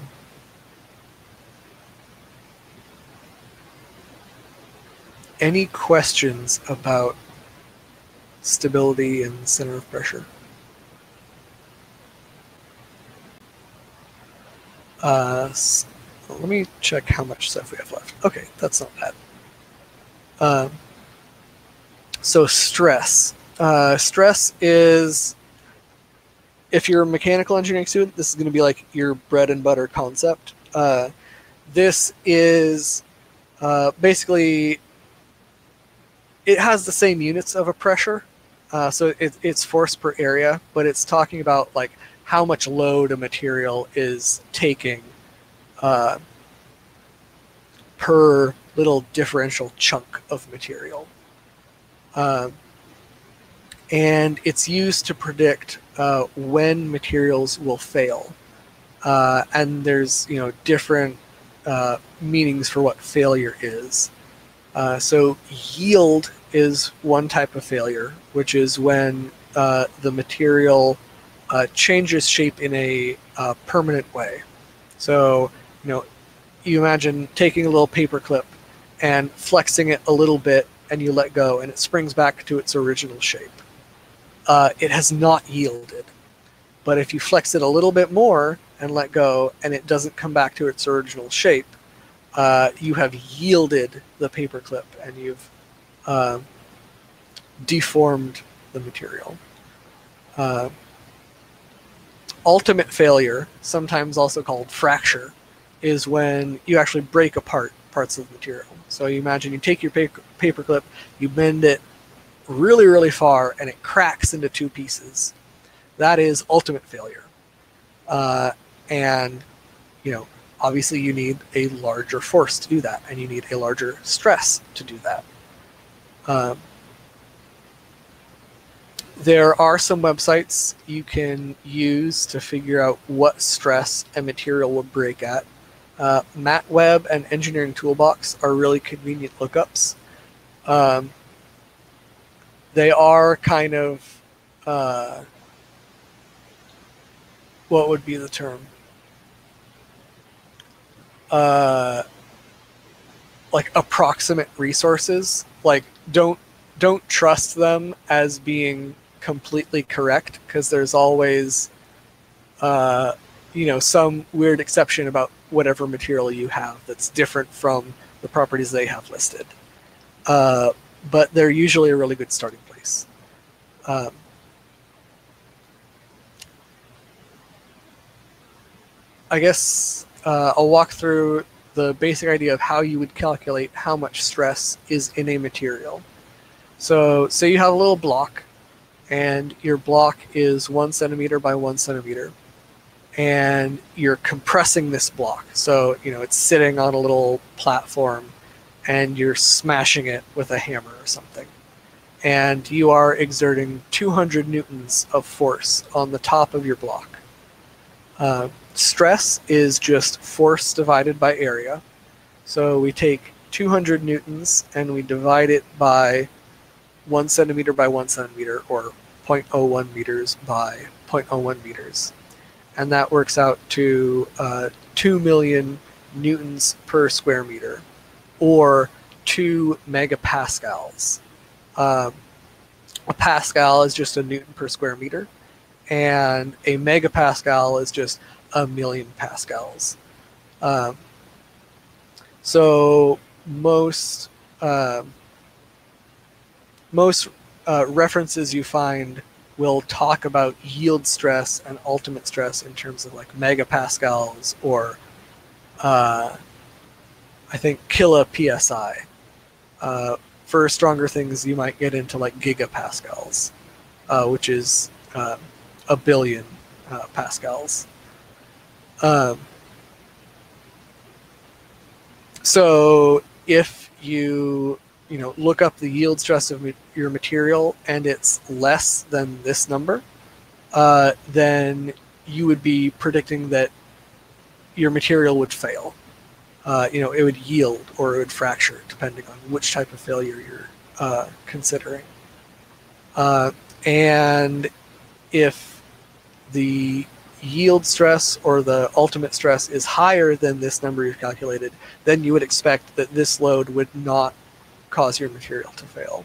Any questions about stability and center of pressure? Let me check how much stuff we have left. Okay, that's not bad. So stress. Stress is, if you're a mechanical engineering student, this is going to be like your bread and butter concept. This is basically, it has the same units of a pressure. So it's force per area, but it's talking about like how much load a material is taking per little differential chunk of material. And it's used to predict when materials will fail. And there's, you know, different meanings for what failure is. So yield is one type of failure, which is when the material changes shape in a permanent way. So, you know, you imagine taking a little paper clip and flexing it a little bit and you let go and it springs back to its original shape. It has not yielded. But if you flex it a little bit more and let go and it doesn't come back to its original shape, you have yielded the paper clip and you've deformed the material. Ultimate failure, sometimes also called fracture, is when you actually break apart parts of the material. So you imagine you take your paper clip, you bend it really, really far, and it cracks into two pieces. That is ultimate failure. And, you know, obviously you need a larger force to do that, and you need a larger stress to do that. There are some websites you can use to figure out what stress a material will break at. MatWeb and Engineering Toolbox are really convenient lookups. They are kind of, what would be the term? Like approximate resources. Like don't trust them as being completely correct, because there's always some weird exception about whatever material you have that's different from the properties they have listed. But they're usually a really good starting place. I guess I'll walk through the basic idea of how you would calculate how much stress is in a material. So say you have a little block, and your block is 1 centimeter by 1 centimeter, and you're compressing this block. So it's sitting on a little platform, and you're smashing it with a hammer or something. And you are exerting 200 newtons of force on the top of your block. Stress is just force divided by area. So we take 200 newtons and we divide it by 1 centimeter by 1 centimeter, or 0.01 meters by 0.01 meters. And that works out to 2 million newtons per square meter, or 2 megapascals. A pascal is just a newton per square meter, and a megapascal is just a million pascals. So most references you find will talk about yield stress and ultimate stress in terms of like megapascals, or I think kilo PSI. For stronger things, you might get into like gigapascals, which is a billion pascals. So if you look up the yield stress of your material and it's less than this number, then you would be predicting that your material would fail. It would yield or it would fracture, depending on which type of failure you're considering. And if the yield stress or the ultimate stress is higher than this number you've calculated, then you would expect that this load would not cause your material to fail.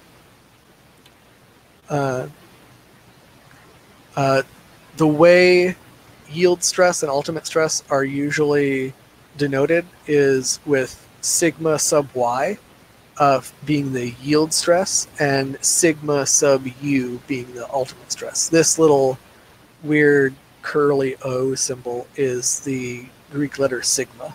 The way yield stress and ultimate stress are usually denoted is with sigma sub y being the yield stress and sigma sub u being the ultimate stress. This little weird curly O symbol is the Greek letter sigma.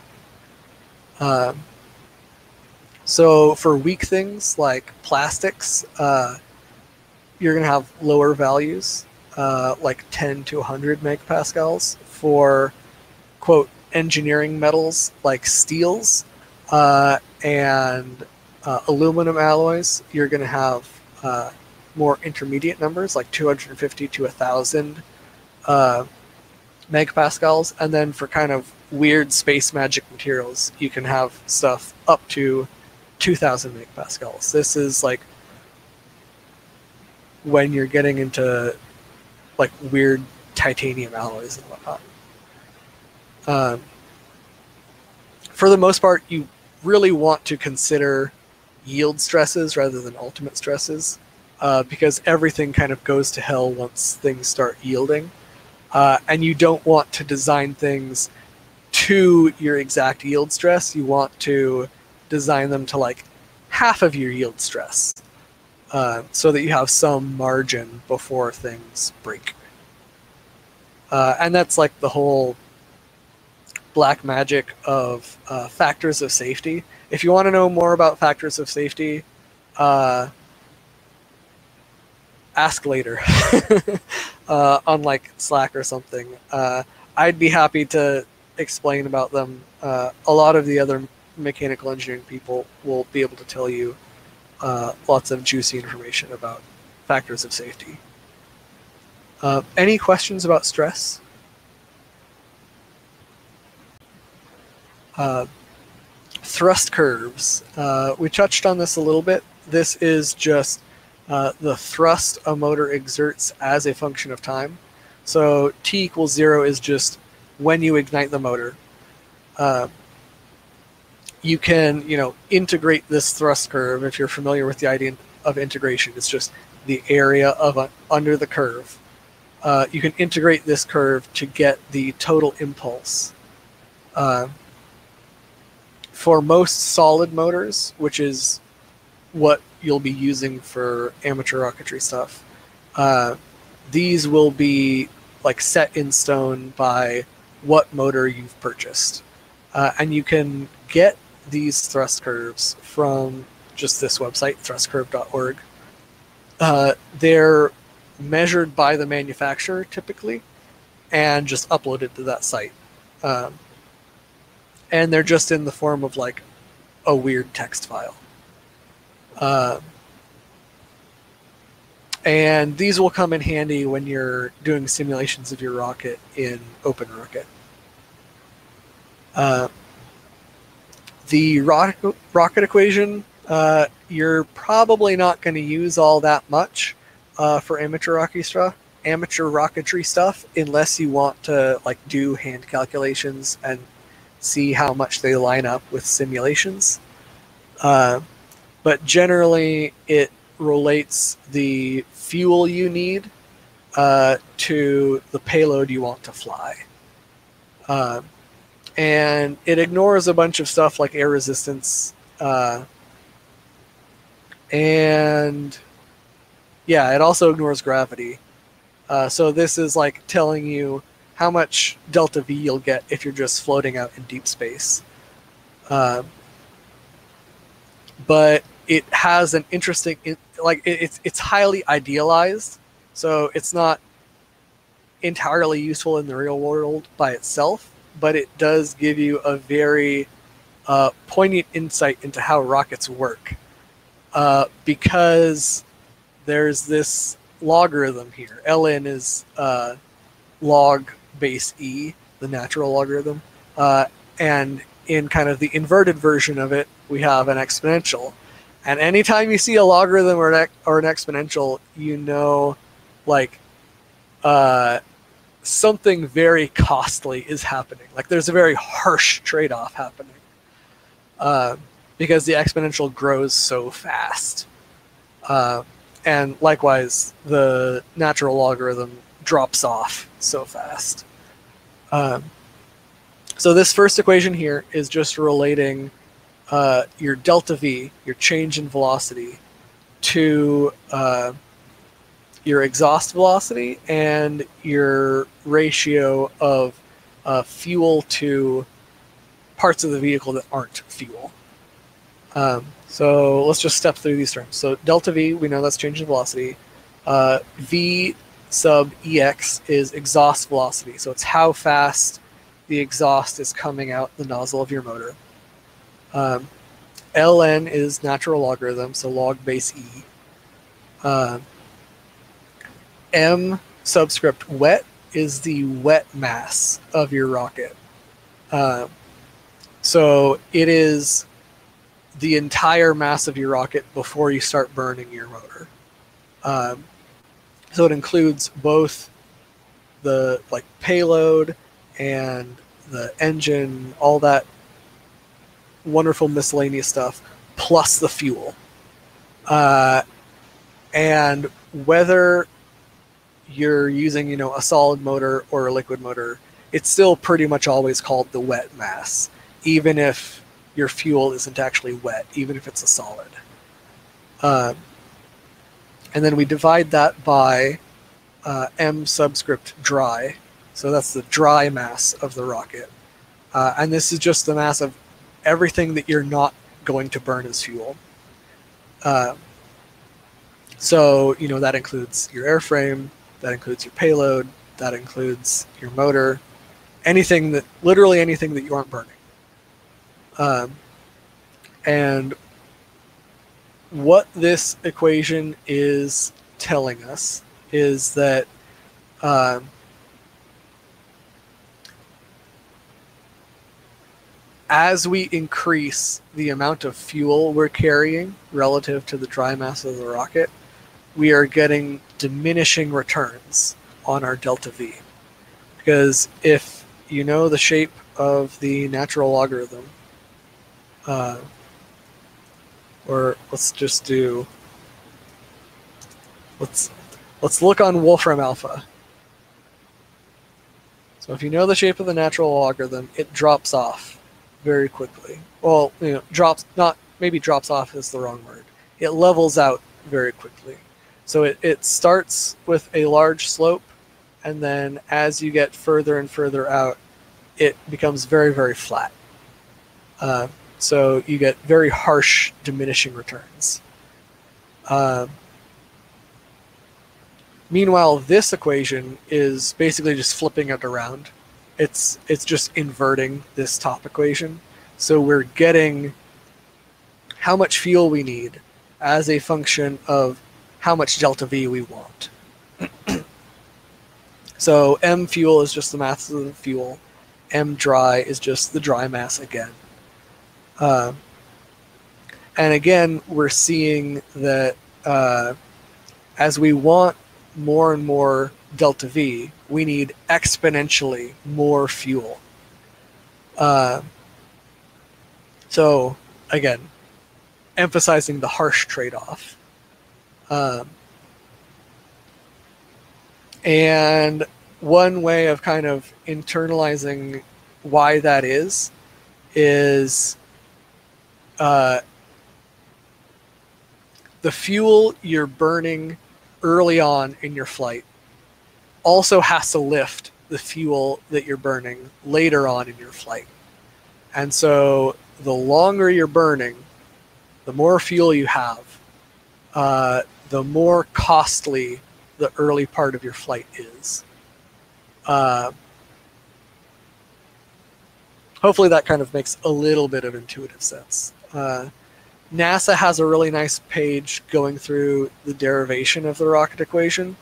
So for weak things like plastics, you're going to have lower values, like 10 to 100 megapascals. For, quote, engineering metals like steels and aluminum alloys, you're going to have more intermediate numbers, like 250 to 1,000 megapascals. And then for kind of weird space magic materials, you can have stuff up to 2,000 megapascals. This is like when you're getting into like weird titanium alloys and whatnot. For the most part, you really want to consider yield stresses rather than ultimate stresses, because everything kind of goes to hell once things start yielding. And you don't want to design things to your exact yield stress. You want to design them to like half of your yield stress, so that you have some margin before things break. And that's like the whole black magic of factors of safety. If you want to know more about factors of safety, ask later on like Slack or something. I'd be happy to explain about them. A lot of the other mechanical engineering people will be able to tell you lots of juicy information about factors of safety. Any questions about stress? Thrust curves. We touched on this a little bit. This is just the thrust a motor exerts as a function of time. So T equals 0 is just when you ignite the motor. You can, integrate this thrust curve. If you're familiar with the idea of integration, it's just the area of under the curve. You can integrate this curve to get the total impulse. For most solid motors, which is what you'll be using for amateur rocketry stuff, these will be like set in stone by what motor you've purchased. And you can get these thrust curves from just this website, thrustcurve.org. They're measured by the manufacturer typically and just uploaded to that site. And they're just in the form of like a weird text file. And these will come in handy when you're doing simulations of your rocket in OpenRocket. The rocket equation, you're probably not going to use all that much for amateur rocketry stuff unless you want to like do hand calculations and see how much they line up with simulations. But generally, it relates the fuel you need to the payload you want to fly. And it ignores a bunch of stuff like air resistance. And yeah, it also ignores gravity. So this is like telling you how much delta V you'll get if you're just floating out in deep space. But it has an interesting, it's highly idealized, so it's not entirely useful in the real world by itself, but it does give you a very poignant insight into how rockets work. Because there's this logarithm here. ln is log base e, the natural logarithm. And in kind of the inverted version of it, we have an exponential. And anytime you see a logarithm or an exponential, you know, like, something very costly is happening. Like there's a very harsh trade-off happening. Because the exponential grows so fast. And likewise, the natural logarithm drops off so fast. So this first equation here is just relating your delta V, your change in velocity, to your exhaust velocity and your ratio of fuel to parts of the vehicle that aren't fuel. So let's just step through these terms. So delta V, we know that's change in velocity. V sub EX is exhaust velocity. So it's how fast the exhaust is coming out the nozzle of your motor. ln is natural logarithm, so log base E. M subscript wet is the wet mass of your rocket. So it is the entire mass of your rocket before you start burning your motor. So it includes both the like payload and the engine, all that wonderful miscellaneous stuff, plus the fuel. And whether you're using, you know, a solid motor or a liquid motor, it's still pretty much always called the wet mass, even if your fuel isn't actually wet, even if it's a solid. And then we divide that by m subscript dry. So that's the dry mass of the rocket. And this is just the mass of everything that you're not going to burn as fuel. So, you know, that includes your airframe, that includes your payload, that includes your motor, anything that, literally anything that you aren't burning. And what this equation is telling us is that as we increase the amount of fuel we're carrying relative to the dry mass of the rocket, we are getting diminishing returns on our delta V. Because if you know the shape of the natural logarithm, or let's let's look on Wolfram Alpha. So if you know the shape of the natural logarithm, it drops off very quickly. Well, drops off is the wrong word. It levels out very quickly. So it starts with a large slope, and then as you get further and further out, it becomes very, very flat. So you get very harsh diminishing returns. Meanwhile, this equation is basically just flipping it around. It's just inverting this top equation. So we're getting how much fuel we need as a function of how much delta V we want. So M fuel is just the mass of the fuel. M dry is just the dry mass again. And again, we're seeing that as we want more and more delta V, we need exponentially more fuel. So again, emphasizing the harsh trade-off. And one way of kind of internalizing why that is the fuel you're burning early on in your flight also has to lift the fuel that you're burning later on in your flight. And so the longer you're burning, the more fuel you have, the more costly the early part of your flight is. Hopefully that kind of makes a little bit of intuitive sense. NASA has a really nice page going through the derivation of the rocket equation.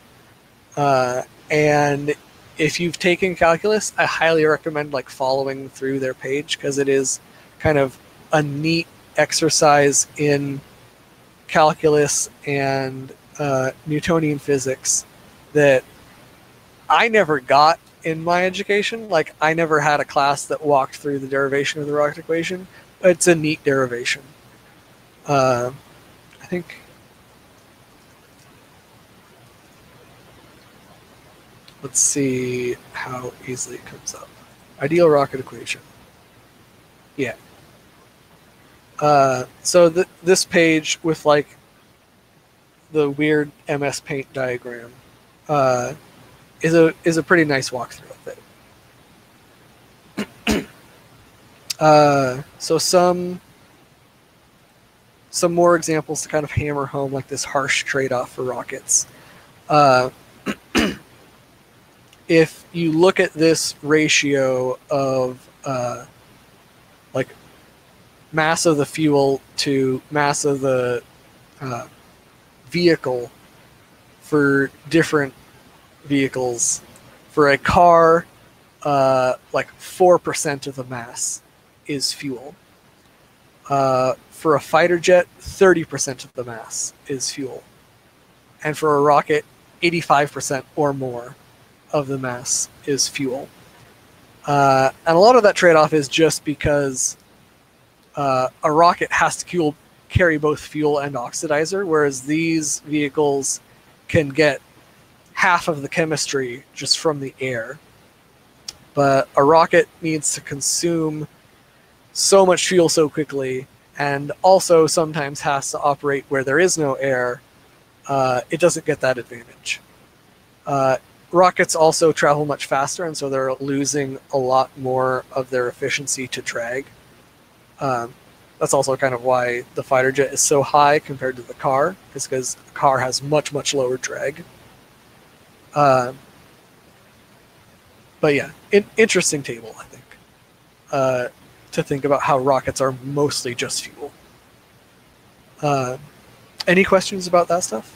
And if you've taken calculus, I highly recommend following through their page, because it is kind of a neat exercise in calculus and Newtonian physics that I never got in my education. I never had a class that walked through the derivation of the rocket equation. It's a neat derivation. I think let's see how easily it comes up. Ideal rocket equation. Yeah. So this page with the weird MS Paint diagram is a pretty nice walkthrough of it. So some more examples to kind of hammer home this harsh trade-off for rockets. If you look at this ratio of mass of the fuel to mass of the vehicle for different vehicles, for a car, 4% of the mass is fuel. For a fighter jet, 30% of the mass is fuel. And for a rocket, 85% or more of the mass is fuel. And a lot of that trade-off is just because a rocket has to carry both fuel and oxidizer, whereas these vehicles can get half of the chemistry just from the air. But a rocket needs to consume so much fuel so quickly, and also sometimes has to operate where there is no air. It doesn't get that advantage. Rockets also travel much faster, and so they're losing a lot more of their efficiency to drag. That's also kind of why the fighter jet is so high compared to the car, is because the car has much, much lower drag. But yeah, interesting table, I think, to think about how rockets are mostly just fuel. Any questions about that stuff?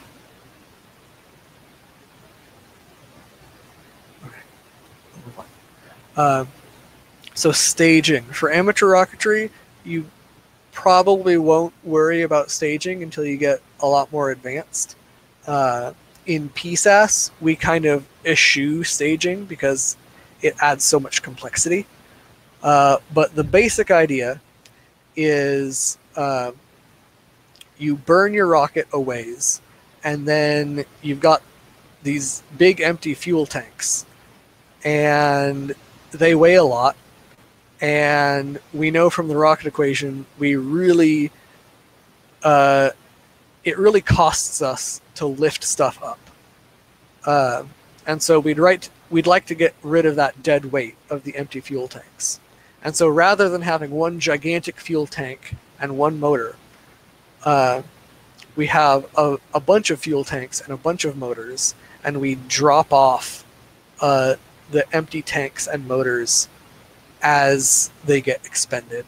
Okay. So staging. For amateur rocketry, you probably won't worry about staging until you get a lot more advanced. In PSAS, we kind of eschew staging because it adds so much complexity. But the basic idea is you burn your rocket a ways, and then you've got these big empty fuel tanks, and they weigh a lot. And we know from the rocket equation, it really costs us to lift stuff up. And so we'd like to get rid of that dead weight of the empty fuel tanks. And so rather than having one gigantic fuel tank and one motor, we have a bunch of fuel tanks and a bunch of motors, and we drop off the empty tanks and motors as they get expended.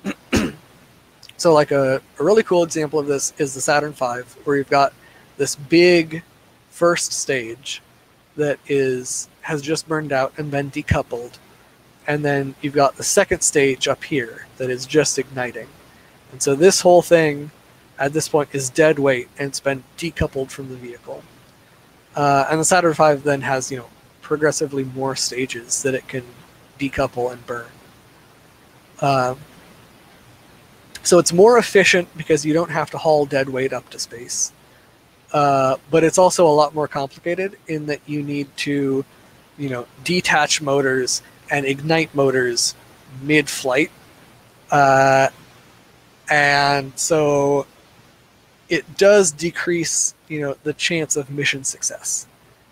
So like a really cool example of this is the Saturn V, where you've got this big first stage that has just burned out and been decoupled. And then you've got the second stage up here that is just igniting. And so this whole thing at this point is dead weight, and it's been decoupled from the vehicle. And the Saturn V then has, progressively more stages that it can decouple and burn. So it's more efficient because you don't have to haul dead weight up to space. But it's also a lot more complicated in that you need to, detach motors and ignite motors mid-flight. And so it does decrease, the chance of mission success.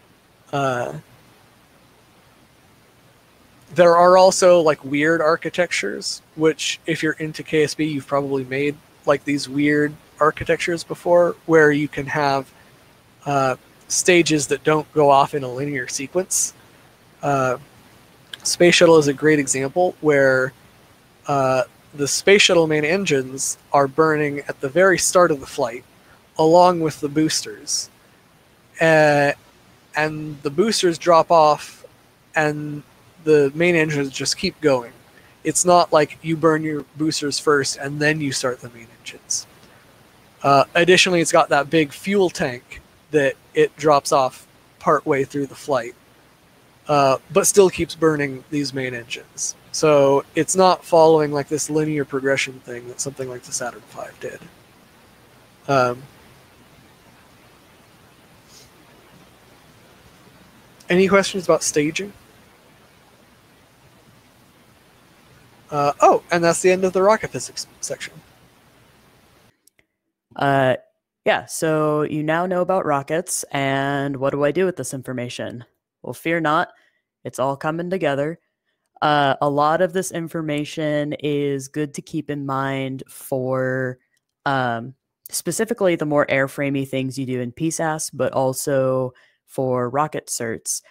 There are also like weird architectures, which if you're into KSB, you've probably made like these weird architectures before, where you can have stages that don't go off in a linear sequence. Space Shuttle is a great example where the Space Shuttle main engines are burning at the very start of the flight, along with the boosters. And the boosters drop off, and the main engines just keep going. It's not like you burn your boosters first and then you start the main engines. Additionally, it's got that big fuel tank that it drops off partway through the flight, but still keeps burning these main engines. So it's not following like this linear progression thing that something like the Saturn V did. Any questions about staging? And that's the end of the rocket physics section. Yeah, so you now know about rockets, and what do I do with this information? Well, fear not, it's all coming together. A lot of this information is good to keep in mind for specifically the more airframey things you do in PSAS, but also for rocket certs.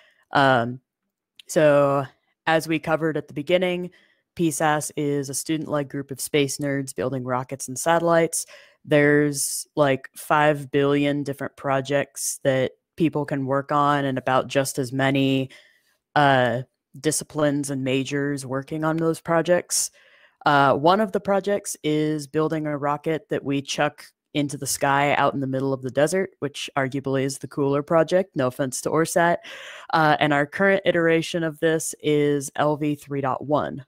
So as we covered at the beginning, PSAS is a student-led group of space nerds building rockets and satellites. There's like 5 billion different projects that people can work on, and about just as many disciplines and majors working on those projects. One of the projects is building a rocket that we chuck into the sky out in the middle of the desert, which arguably is the cooler project. No offense to ORSAT. And our current iteration of this is LV 3.1.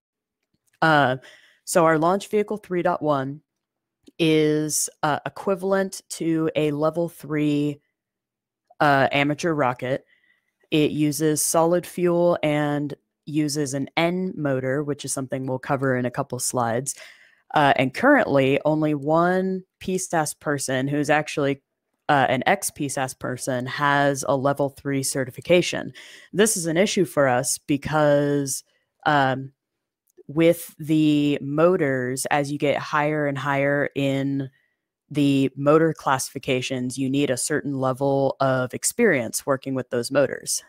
So our launch vehicle 3.1 is equivalent to a level 3 amateur rocket. It uses solid fuel and uses an N motor, which is something we'll cover in a couple slides. And currently, only one PSAS person, who's actually an ex-PSAS person, has a level 3 certification. This is an issue for us because with the motors, as you get higher and higher in the motor classifications, you need a certain level of experience working with those motors.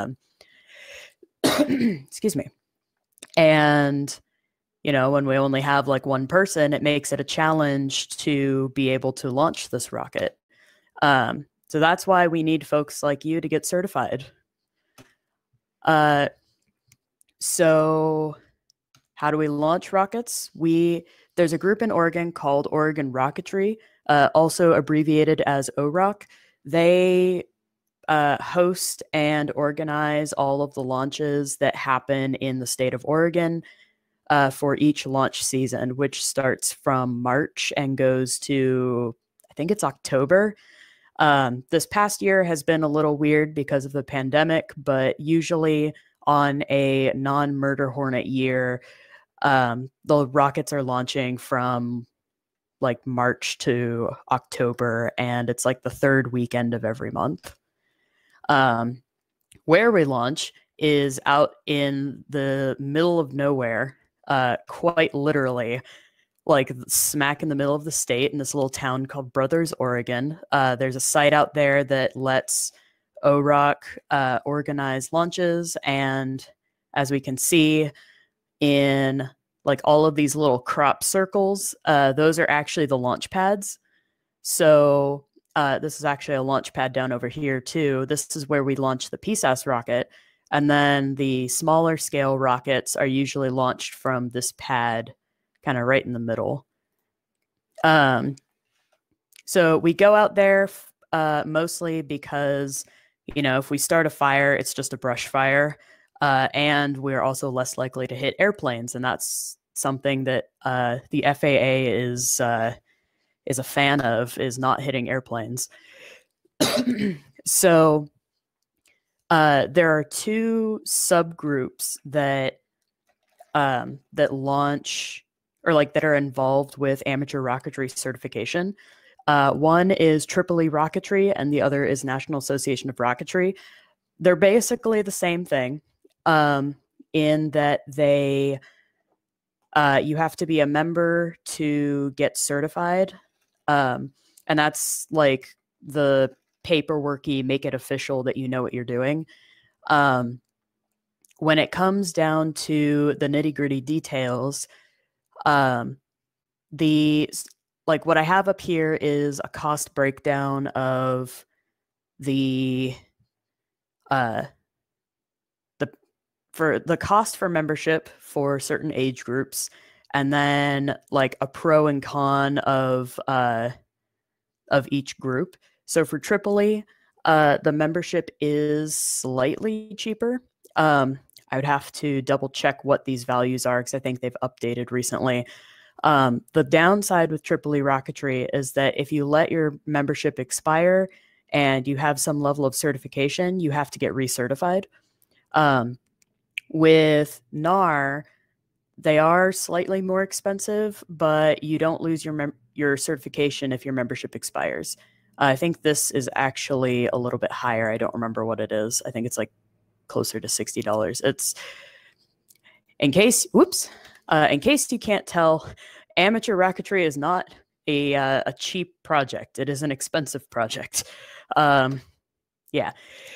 Excuse me. And, when we only have like one person, it makes it a challenge to be able to launch this rocket. So that's why we need folks like you to get certified. So how do we launch rockets? There's a group in Oregon called Oregon Rocketry, also abbreviated as OROC. They host and organize all of the launches that happen in the state of Oregon for each launch season, which starts from March and goes to, I think it's October. This past year has been a little weird because of the pandemic, but usually on a non-Murder Hornet year, the rockets are launching from like March to October, and it's like the third weekend of every month. Where we launch is out in the middle of nowhere, quite literally, like smack in the middle of the state in this little town called Brothers, Oregon. There's a site out there that lets OROC organize launches, and as we can see in like all of these little crop circles, those are actually the launch pads. So this is actually a launch pad down over here too. This is where we launch the PSAS rocket. And then the smaller scale rockets are usually launched from this pad kind of right in the middle. So we go out there mostly because, you know, if we start a fire, it's just a brush fire. And we're also less likely to hit airplanes. And that's something that the FAA is a fan of, is not hitting airplanes. So there are two subgroups that launch, or like that are involved with amateur rocketry certification. One is EEE Rocketry and the other is National Association of Rocketry. They're basically the same thing, in that they you have to be a member to get certified. And that's like the paperworky, make it official that you know what you're doing. When it comes down to the nitty-gritty details, like what I have up here is a cost breakdown of the cost for membership for certain age groups, and then like a pro and con of each group. So for EEE, the membership is slightly cheaper. I would have to double check what these values are because I think they've updated recently. The downside with EEE Rocketry is that if you let your membership expire and you have some level of certification, you have to get recertified. With NAR, they are slightly more expensive, but you don't lose your certification if your membership expires. I think this is actually a little bit higher. I don't remember what it is. I think it's like closer to $60. It's, in case you can't tell, amateur rocketry is not a cheap project. It is an expensive project. Yeah.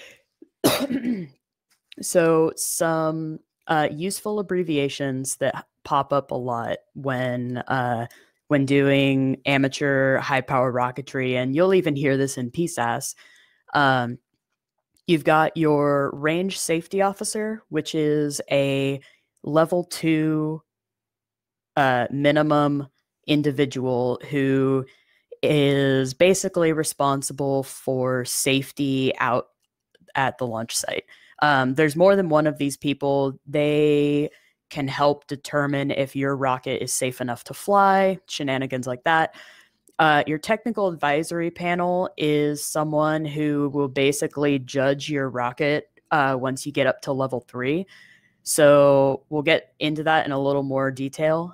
So some useful abbreviations that pop up a lot when doing amateur high power rocketry, and you'll even hear this in PSAS. You've got your range safety officer, which is a level 2 minimum individual who is basically responsible for safety out at the launch site. There's more than one of these people. They can help determine if your rocket is safe enough to fly, shenanigans like that. Your technical advisory panel is someone who will basically judge your rocket once you get up to level 3. So we'll get into that in a little more detail.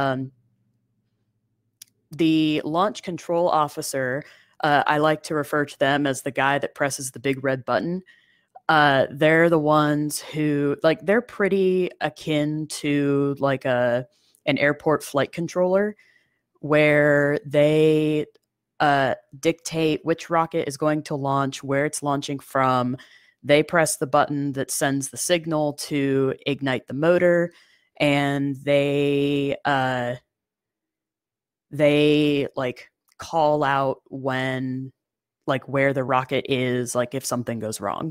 The launch control officer, I like to refer to them as the guy that presses the big red button. They're the ones who, like, they're pretty akin to like an airport flight controller, where they dictate which rocket is going to launch, where it's launching from. They press the button that sends the signal to ignite the motor, and they like call out when, like, where the rocket is, like if something goes wrong.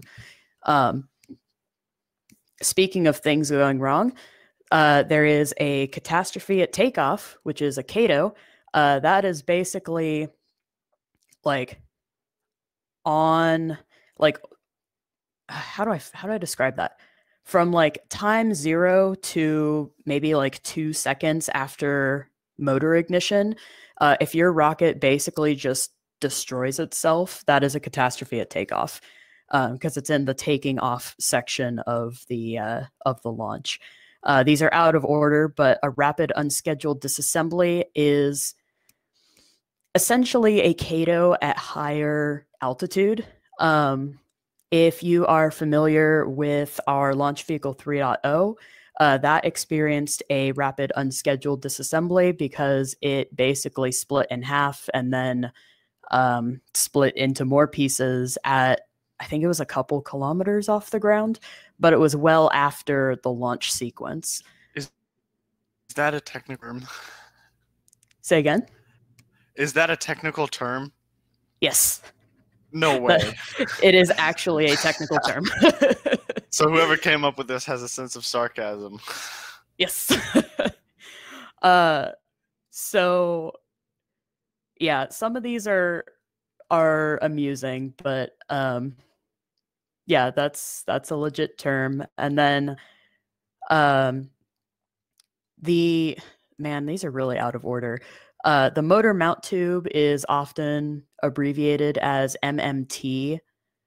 Speaking of things going wrong, there is a catastrophe at takeoff, which is a CATO. That is basically like on, like, how do I describe that? From like time 0 to maybe like 2 seconds after motor ignition, if your rocket basically just destroys itself, that is a catastrophe at takeoff, because it's in the taking off section of the launch. These are out of order, but a rapid unscheduled disassembly is essentially a CATO at higher altitude. If you are familiar with our Launch Vehicle 3.0, that experienced a rapid unscheduled disassembly because it basically split in half and then split into more pieces at, I think it was a couple kilometers off the ground, but it was well after the launch sequence. Is that a technical term? Say again? Is that a technical term? Yes. No way. It is actually a technical term. So whoever came up with this has a sense of sarcasm. Yes. So yeah, some of these are amusing, but yeah, that's a legit term. And then these are really out of order. The motor mount tube is often abbreviated as MMT.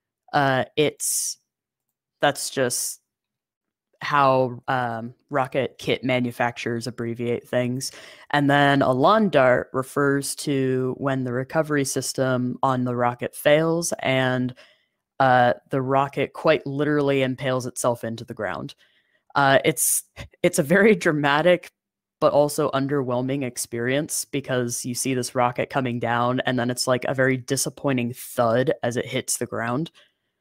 That's just how rocket kit manufacturers abbreviate things. And then a lawn dart refers to when the recovery system on the rocket fails and the rocket quite literally impales itself into the ground. It's a very dramatic but also underwhelming experience because you see this rocket coming down and then it's like a very disappointing thud as it hits the ground.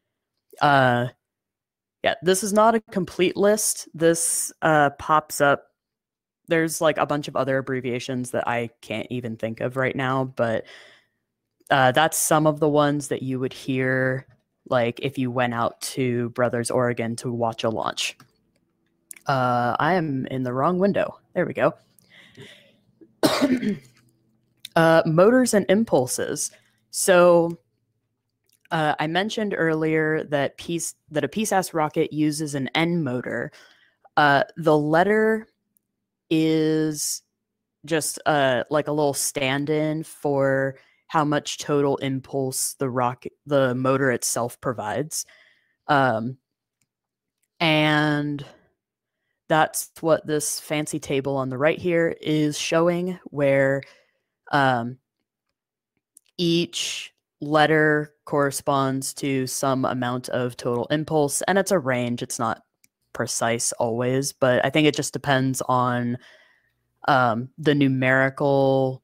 Yeah, this is not a complete list. This pops up. There's like a bunch of other abbreviations that I can't even think of right now, but that's some of the ones that you would hear like if you went out to Brothers, Oregon to watch a launch. I am in the wrong window. There we go. Motors and impulses. So I mentioned earlier that a PSAS rocket uses an N motor. The letter is just like a little stand-in for how much total impulse the motor itself provides. And that's what this fancy table on the right here is showing, where each letter corresponds to some amount of total impulse, and it's a range. It's not precise always, but I think it just depends on the numerical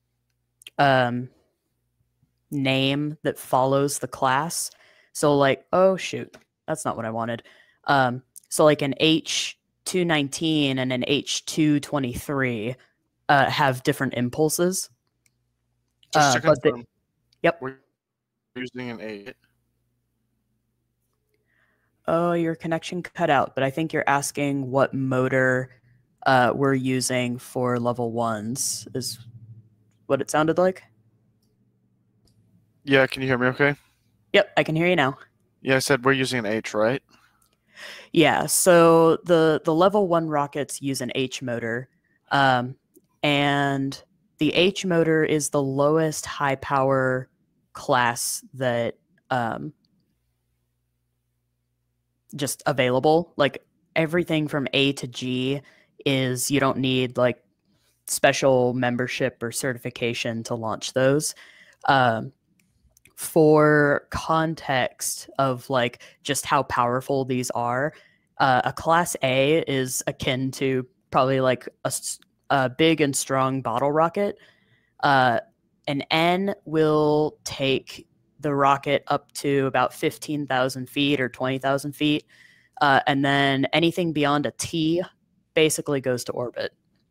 name that follows the class. So like, oh shoot, that's not what I wanted. So like an H219 and an H223 have different impulses. Just to confirm. Yep. We're using an 8. Oh, your connection cut out, but I think you're asking what motor we're using for level 1s is what it sounded like. Yeah, can you hear me okay? Yep, I can hear you now. Yeah, I said we're using an H, right? Yeah, so the level 1 rockets use an H motor, and the H motor is the lowest high power class that just available. Like everything from A to G is, you don't need like special membership or certification to launch those. For context of like just how powerful these are, a class A is akin to probably like a big and strong bottle rocket. An N will take the rocket up to about 15,000 feet or 20,000 feet. And then anything beyond a T basically goes to orbit.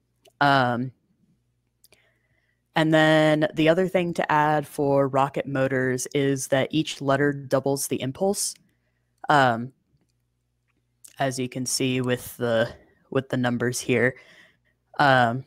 And then the other thing to add for rocket motors is that each letter doubles the impulse. As you can see with the numbers here. Yeah.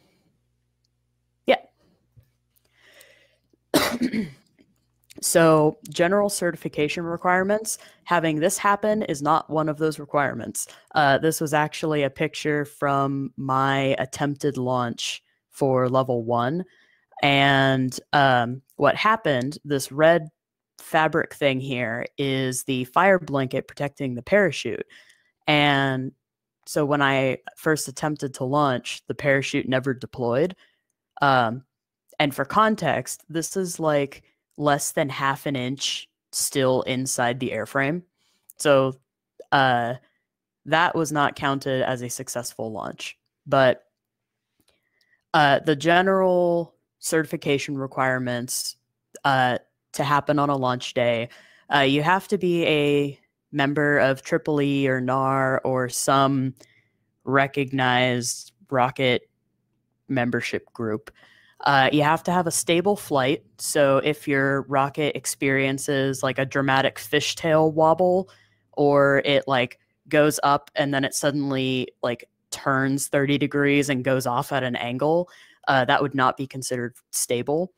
So general certification requirements, having this happen is not one of those requirements. This was actually a picture from my attempted launch for level 1. And what happened, this red fabric thing here is the fire blanket protecting the parachute. And so when I first attempted to launch, the parachute never deployed. And for context, this is like less than half an inch still inside the airframe. So that was not counted as a successful launch. But the general certification requirements to happen on a launch day, you have to be a member of EEE or NAR or some recognized rocket membership group. You have to have a stable flight. So if your rocket experiences like a dramatic fishtail wobble, or it like goes up and then it suddenly like turns 30 degrees and goes off at an angle, that would not be considered stable.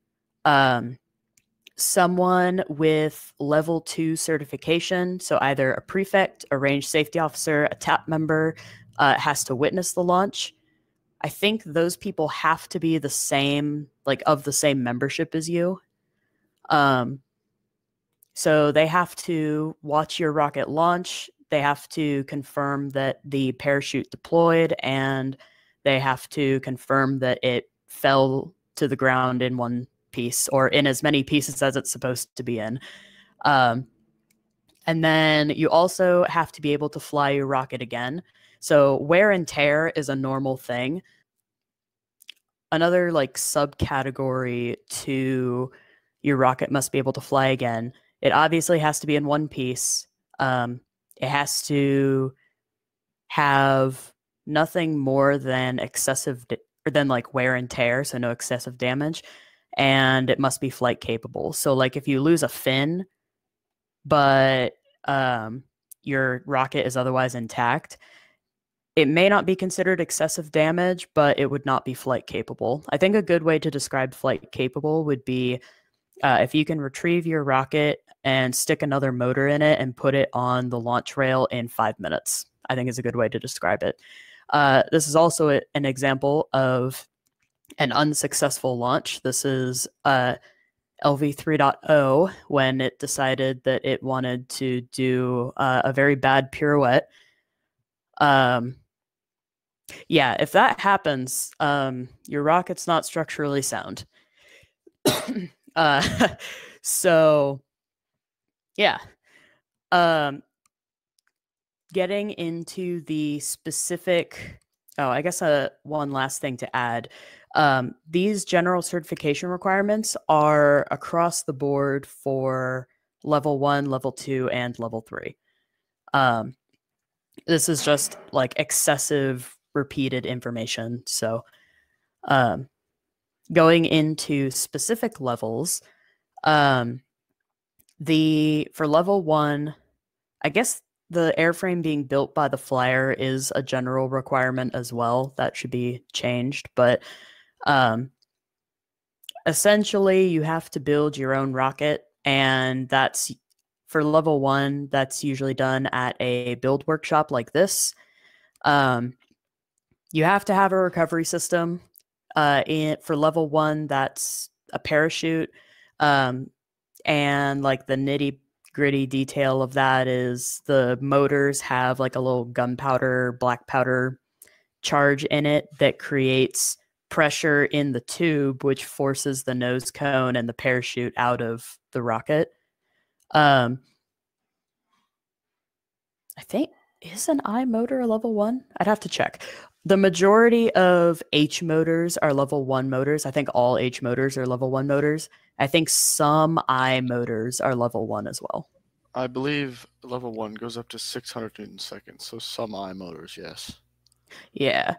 Someone with level 2 certification, so either a prefect, a range safety officer, a TAP member, has to witness the launch. I think those people have to be the same, like of the same membership as you. So they have to watch your rocket launch. They have to confirm that the parachute deployed, and they have to confirm that it fell to the ground in one piece or in as many pieces as it's supposed to be in. And then you also have to be able to fly your rocket again. So wear and tear is a normal thing. Another like subcategory to your rocket must be able to fly again. It obviously has to be in one piece. It has to have nothing more than or than like wear and tear, so no excessive damage, and it must be flight capable. So like if you lose a fin, but your rocket is otherwise intact, it may not be considered excessive damage, but it would not be flight capable. I think a good way to describe flight capable would be if you can retrieve your rocket and stick another motor in it and put it on the launch rail in 5 minutes. I think is a good way to describe it. This is also an example of an unsuccessful launch. This is LV 3.0 when it decided that it wanted to do a very bad pirouette. Yeah, if that happens, your rocket's not structurally sound. So, yeah. Getting into the specific... Oh, I guess one last thing to add. These general certification requirements are across the board for level 1, level 2, and level 3. This is just like excessive repeated information. So going into specific levels, for level 1, I guess the airframe being built by the flyer is a general requirement as well. That should be changed. But essentially, you have to build your own rocket, and that's for level 1. That's usually done at a build workshop like this. You have to have a recovery system. For level 1, that's a parachute. And like the nitty gritty detail of that is the motors have like a little gunpowder, black powder charge in it that creates pressure in the tube, which forces the nose cone and the parachute out of the rocket. I think, is an I motor a level 1? I'd have to check. The majority of H motors are level 1 motors. I think all H motors are level 1 motors. I think some I motors are level 1 as well. I believe level 1 goes up to 600 Newton seconds, so some I motors, yes. Yeah.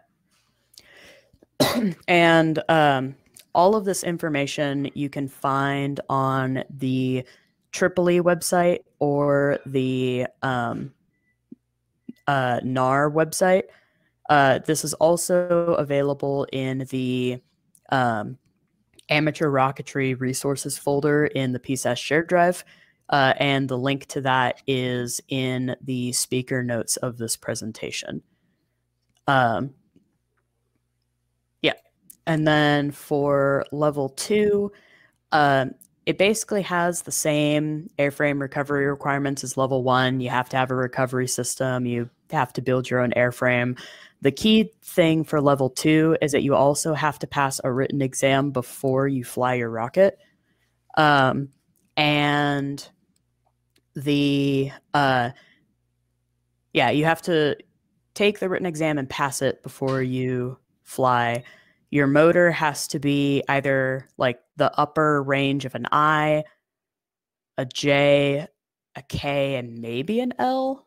And all of this information you can find on the EEE website or the NAR website. This is also available in the Amateur Rocketry Resources folder in the PSAS shared drive. And the link to that is in the speaker notes of this presentation. Yeah. And then for level 2, it basically has the same airframe recovery requirements as level 1. You have to have a recovery system. You have to build your own airframe. The key thing for level 2 is that you also have to pass a written exam before you fly your rocket. And the you have to take the written exam and pass it before you fly. Your motor has to be either like the upper range of an I, a J, a K, and maybe an L.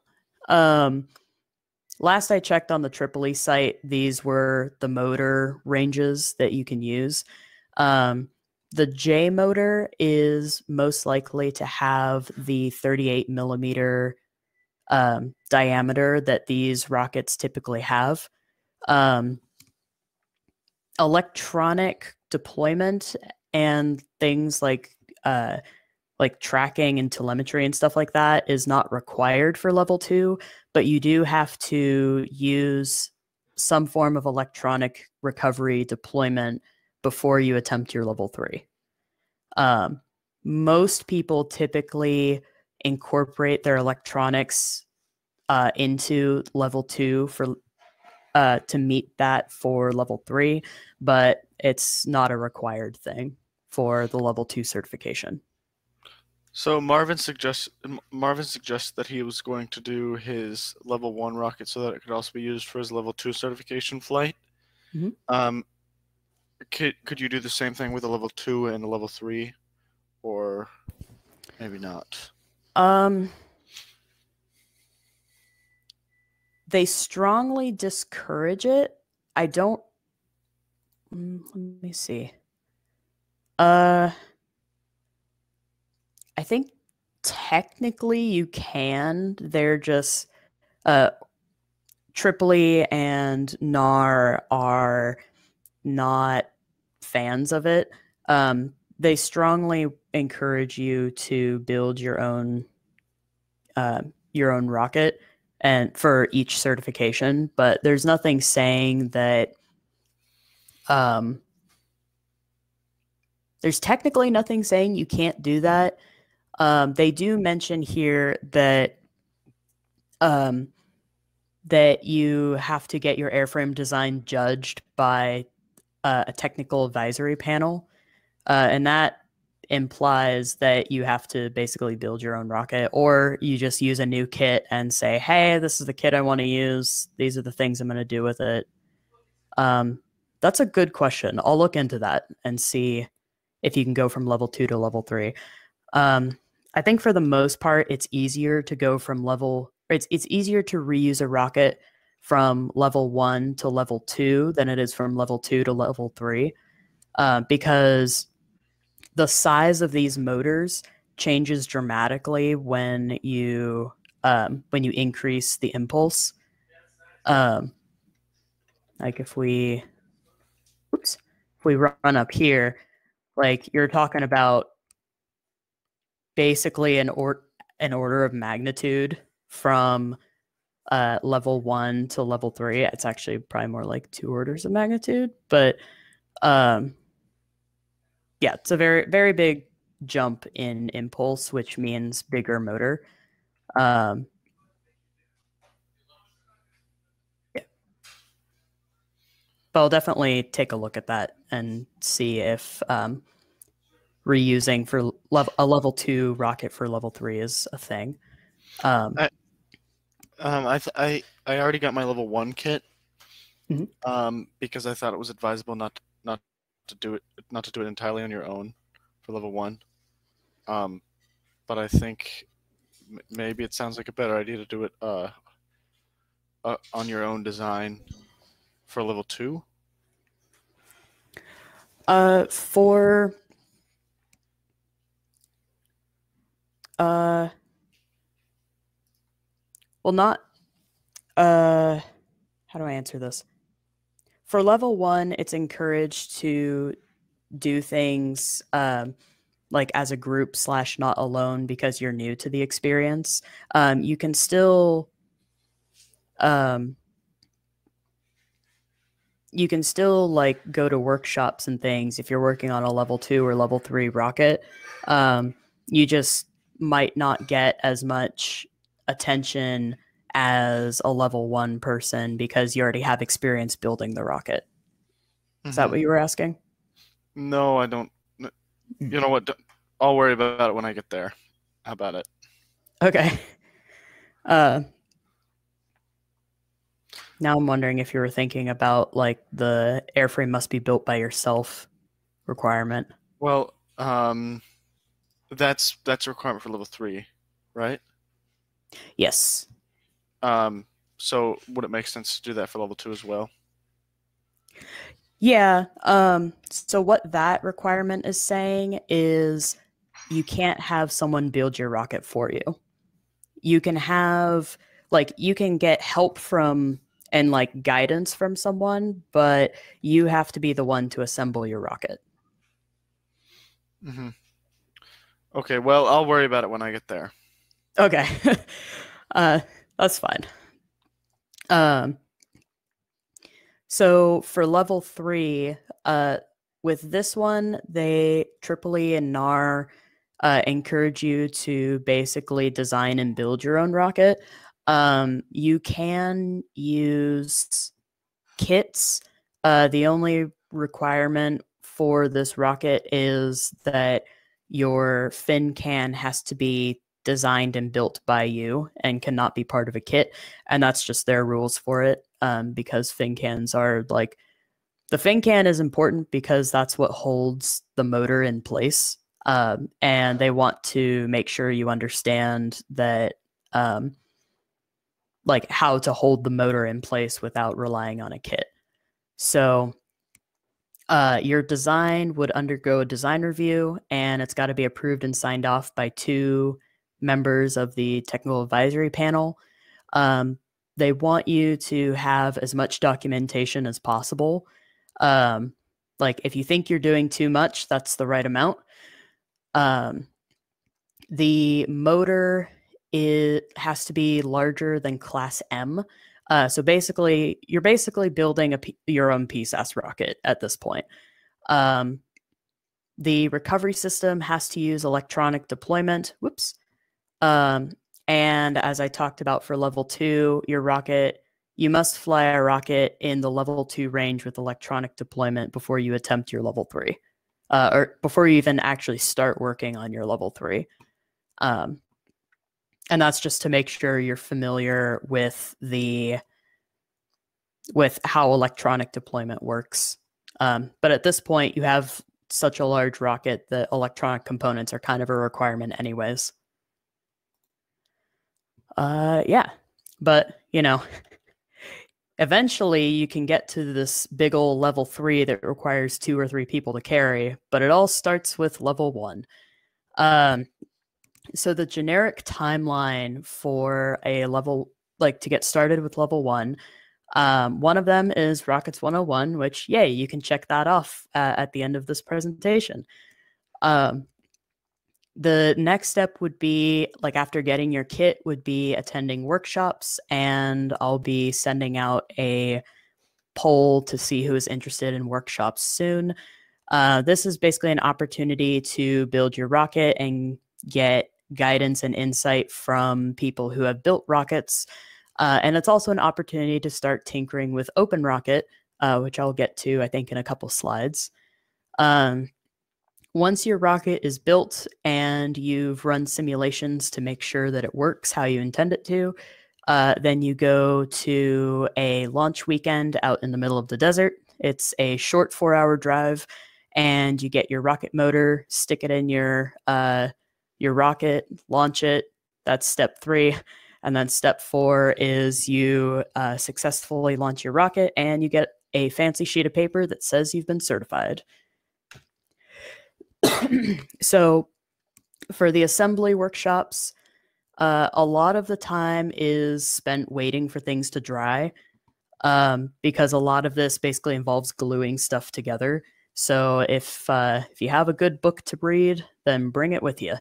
Last I checked on the Tripoli site, these were the motor ranges that you can use. The J motor is most likely to have the 38 millimeter diameter that these rockets typically have. Electronic deployment and things like tracking and telemetry and stuff like that is not required for level 2, but you do have to use some form of electronic recovery deployment before you attempt your level 3. Most people typically incorporate their electronics into level 2 for to meet that for level 3, but it's not a required thing for the level 2 certification. So Marvin suggests that he was going to do his level 1 rocket so that it could also be used for his level 2 certification flight. Mm-hmm. Could you do the same thing with a level 2 and a level 3, or maybe not? They strongly discourage it. I don't. Let me see. I think technically you can. They're just Tripoli and NAR are not fans of it. They strongly encourage you to build your own rocket and for each certification, but there's nothing saying that there's technically nothing saying you can't do that. They do mention here that that you have to get your airframe design judged by a technical advisory panel, and that implies that you have to basically build your own rocket, or you just use a new kit and say, hey, this is the kit I want to use. These are the things I'm going to do with it. That's a good question. I'll look into that and see if you can go from level 2 to level 3. I think for the most part, it's easier to go from it's easier to reuse a rocket from level 1 to level 2 than it is from level 2 to level 3, because the size of these motors changes dramatically when you increase the impulse. Like if we run up here, like you're talking about basically an order of magnitude from level 1 to level 3. It's actually probably more like 2 orders of magnitude, but yeah, it's a very, very big jump in impulse, which means bigger motor. Yeah. But I'll definitely take a look at that and see if reusing for a level 2 rocket for level 3 is a thing. I already got my level 1 kit, because I thought it was advisable not to do it entirely on your own for level 1. But I think maybe it sounds like a better idea to do it on your own design for level 2. Well, not how do I answer this? For level 1, it's encouraged to do things like as a group / not alone because you're new to the experience. You can still you can still like go to workshops and things if you're working on a level 2 or level 3 rocket. You just might not get as much attention as a level 1 person because you already have experience building the rocket. Is that what you were asking? No, I don't. You know what? I'll worry about it when I get there. How about it? Okay. Now I'm wondering if you were thinking about like the airframe must be built by yourself requirement. Well, that's a requirement for level 3, right? Yes. So would it make sense to do that for level 2 as well? Yeah. So what that requirement is saying is you can't have someone build your rocket for you. You can have you can get help from and like guidance from someone, but you have to be the one to assemble your rocket. Okay, well, I'll worry about it when I get there. Okay. That's fine. So for level 3, with this one, Tripoli and NAR encourage you to basically design and build your own rocket. You can use kits. The only requirement for this rocket is that your fin can has to be designed and built by you and cannot be part of a kit. And that's just their rules for it, because fin cans are like, the fin can is important because that's what holds the motor in place. And they want to make sure you understand that, like how to hold the motor in place without relying on a kit. So your design would undergo a design review, and it's got to be approved and signed off by 2 members of the technical advisory panel. They want you to have as much documentation as possible. Like if you think you're doing too much, that's the right amount. The motor has to be larger than Class M. So basically, you're basically building your own PSAS rocket at this point. The recovery system has to use electronic deployment. Whoops. And as I talked about for level 2, your rocket, you must fly a rocket in the level 2 range with electronic deployment before you attempt your level 3, or before you even actually start working on your level 3. And that's just to make sure you're familiar with how electronic deployment works. But at this point, you have such a large rocket that electronic components are kind of a requirement anyways. Yeah, but eventually you can get to this big old level 3 that requires 2 or 3 people to carry, but it all starts with level 1. So the generic timeline for a level, like to get started with level 1, one of them is Rockets 101, which, yay, you can check that off at the end of this presentation. The next step would be, like after getting your kit, would be attending workshops, and I'll be sending out a poll to see who is interested in workshops soon. This is basically an opportunity to build your rocket and get guidance and insight from people who have built rockets. And it's also an opportunity to start tinkering with OpenRocket, which I'll get to, I think, in a couple slides. Once your rocket is built and you've run simulations to make sure that it works how you intend it to, then you go to a launch weekend out in the middle of the desert. It's a short 4-hour drive, and you get your rocket motor, stick it in your rocket, launch it. That's step 3. And then step 4 is you successfully launch your rocket, and you get a fancy sheet of paper that says you've been certified. So for the assembly workshops, a lot of the time is spent waiting for things to dry, because a lot of this basically involves gluing stuff together. So if you have a good book to read, then bring it with you.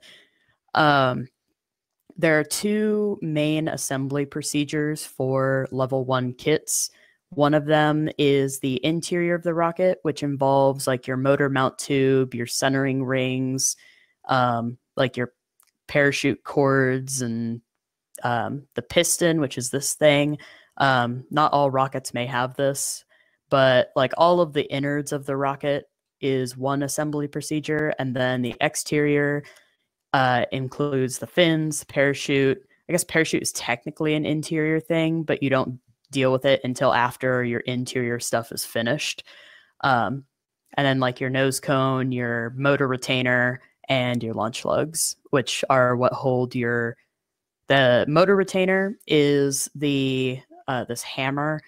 There are 2 main assembly procedures for level 1 kits. One of them is the interior of the rocket, which involves like your motor mount tube, your centering rings, like your parachute cords, and the piston, which is this thing. Not all rockets may have this, but like all of the innards of the rocket is one assembly procedure, and then the exterior includes the fins, parachute. I guess parachute is technically an interior thing, but you don't deal with it until after your interior stuff is finished. And then like your nose cone, your motor retainer, and your launch lugs, which are what hold the motor retainer is the this hammer.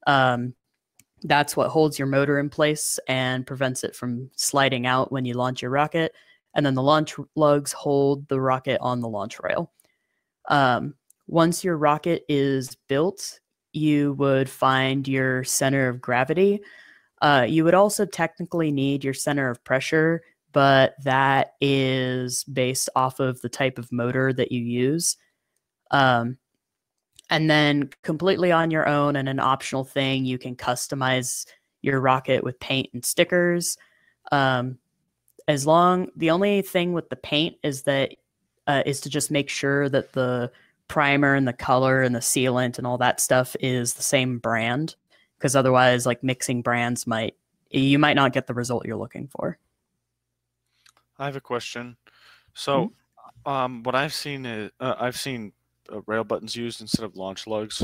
That's what holds your motor in place and prevents it from sliding out when you launch your rocket. And then the launch lugs hold the rocket on the launch rail. Once your rocket is built, you would find your center of gravity. You would also technically need your center of pressure, but that is based off of the type of motor that you use. And then completely on your own and an optional thing, you can customize your rocket with paint and stickers. The only thing with the paint is that is to just make sure that the primer and the color and the sealant and all that stuff is the same brand, because otherwise, like mixing brands you might not get the result you're looking for. I have a question. So, what I've seen is rail buttons used instead of launch lugs.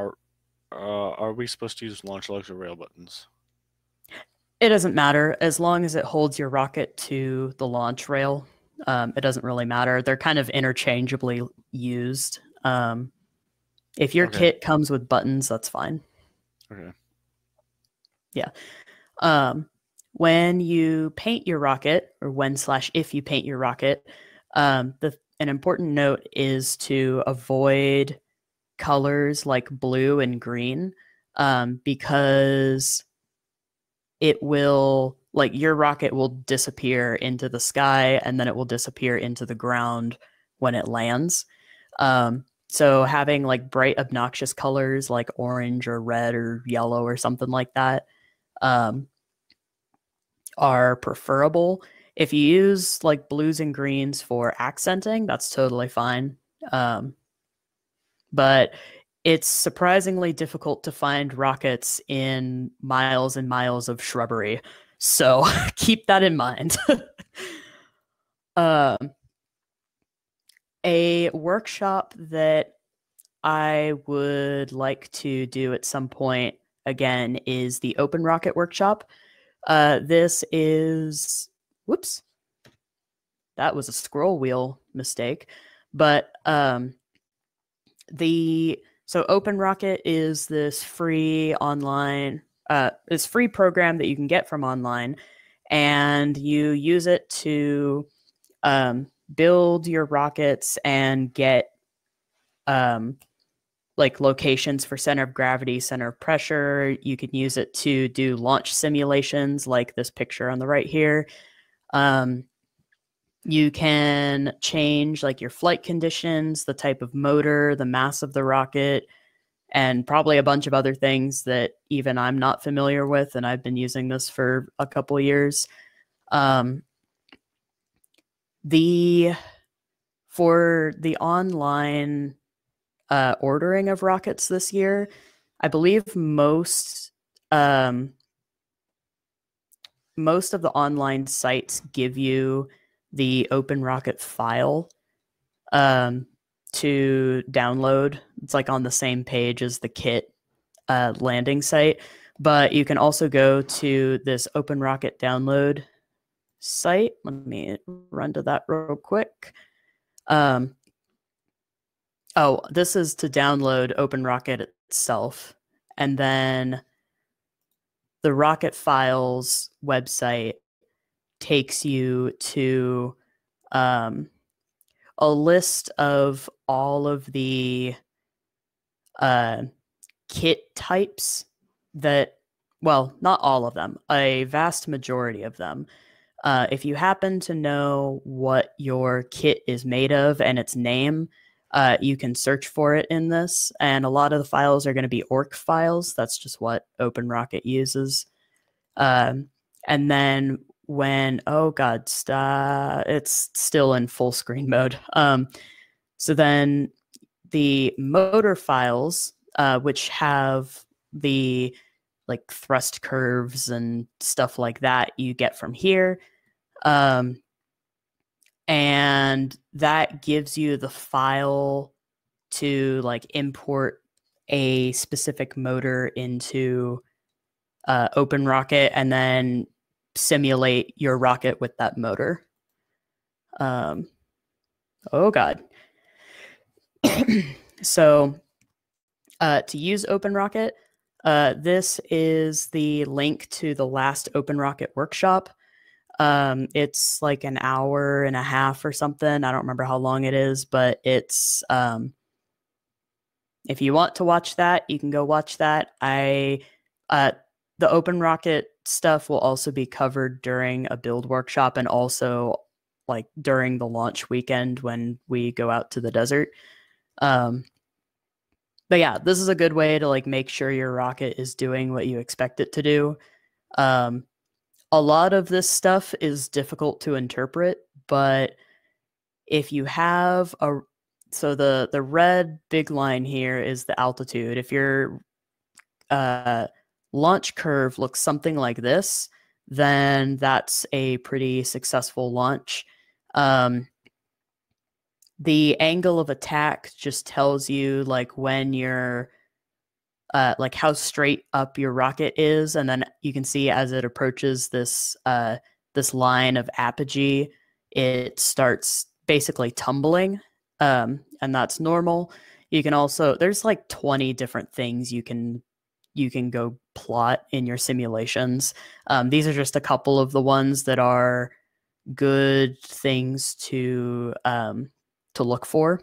Are we supposed to use launch lugs or rail buttons? It doesn't matter as long as it holds your rocket to the launch rail. It doesn't really matter. They're kind of interchangeably used. If your kit comes with buttons, that's fine. Okay. Yeah. When you paint your rocket, or if you paint your rocket, an important note is to avoid colors like blue and green, because your rocket will disappear into the sky, and then it will disappear into the ground when it lands. So having like bright, obnoxious colors like orange or red or yellow or something like that are preferable. If you use like blues and greens for accenting, that's totally fine. But it's surprisingly difficult to find rockets in miles and miles of shrubbery. So keep that in mind. A workshop that I would like to do at some point again is the Open Rocket Workshop. This is, whoops, that was a scroll wheel mistake. But Open Rocket is this free online, this free program that you can get from online, and you use it to build your rockets and get like locations for center of gravity, center of pressure. You can use it to do launch simulations like this picture on the right here. You can change like your flight conditions, the type of motor, the mass of the rocket, and probably a bunch of other things that even I'm not familiar with, and I've been using this for a couple of years. For the online ordering of rockets this year, I believe most of the online sites give you the Open Rocket file to download. It's like on the same page as the kit landing site, but you can also go to this Open Rocket download site. Let me run to that real quick. This is to download Open Rocket itself, and then the Rocket Files website takes you to a list of all of the kit types that, well, not all of them, a vast majority of them. If you happen to know what your kit is made of and its name, you can search for it in this, and a lot of the files are going to be ORC files. That's just what OpenRocket uses. And then when, oh God, it's still in full screen mode. So then the motor files, which have the like thrust curves and stuff like that, you get from here. And that gives you the file to like import a specific motor into OpenRocket and then simulate your rocket with that motor. Oh God. So to use OpenRocket, this is the link to the last OpenRocket workshop. It's like an hour and a half or something. I don't remember how long it is, but it's if you want to watch that, you can go watch that. The OpenRocket stuff will also be covered during a build workshop and also like during the launch weekend when we go out to the desert. But yeah, this is a good way to like make sure your rocket is doing what you expect it to do. A lot of this stuff is difficult to interpret, but if you have so the red big line here is the altitude. If your launch curve looks something like this, then that's a pretty successful launch. The angle of attack just tells you like when you're like how straight up your rocket is, and then you can see as it approaches this this line of apogee, it starts basically tumbling, and that's normal. You can also, there's like 20 different things you can go plot in your simulations. These are just a couple of the ones that are good things to look for.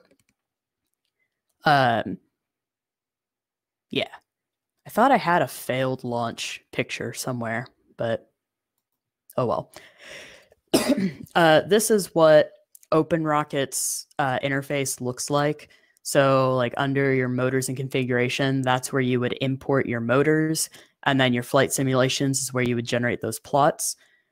Yeah, I thought I had a failed launch picture somewhere, but oh well. This is what OpenRocket's interface looks like. So like under your motors and configuration, that's where you would import your motors, and then your flight simulations is where you would generate those plots.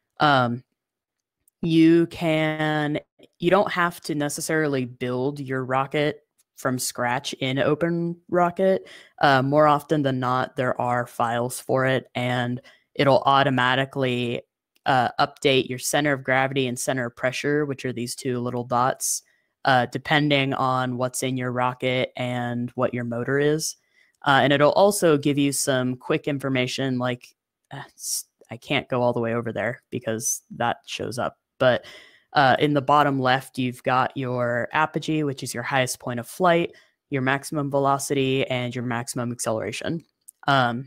You don't have to necessarily build your rocket from scratch in OpenRocket. More often than not, there are files for it, and it'll automatically update your center of gravity and center of pressure, which are these two little dots, depending on what's in your rocket and what your motor is. And it'll also give you some quick information like, I can't go all the way over there because that shows up. But in the bottom left, you've got your apogee, which is your highest point of flight, your maximum velocity, and your maximum acceleration. I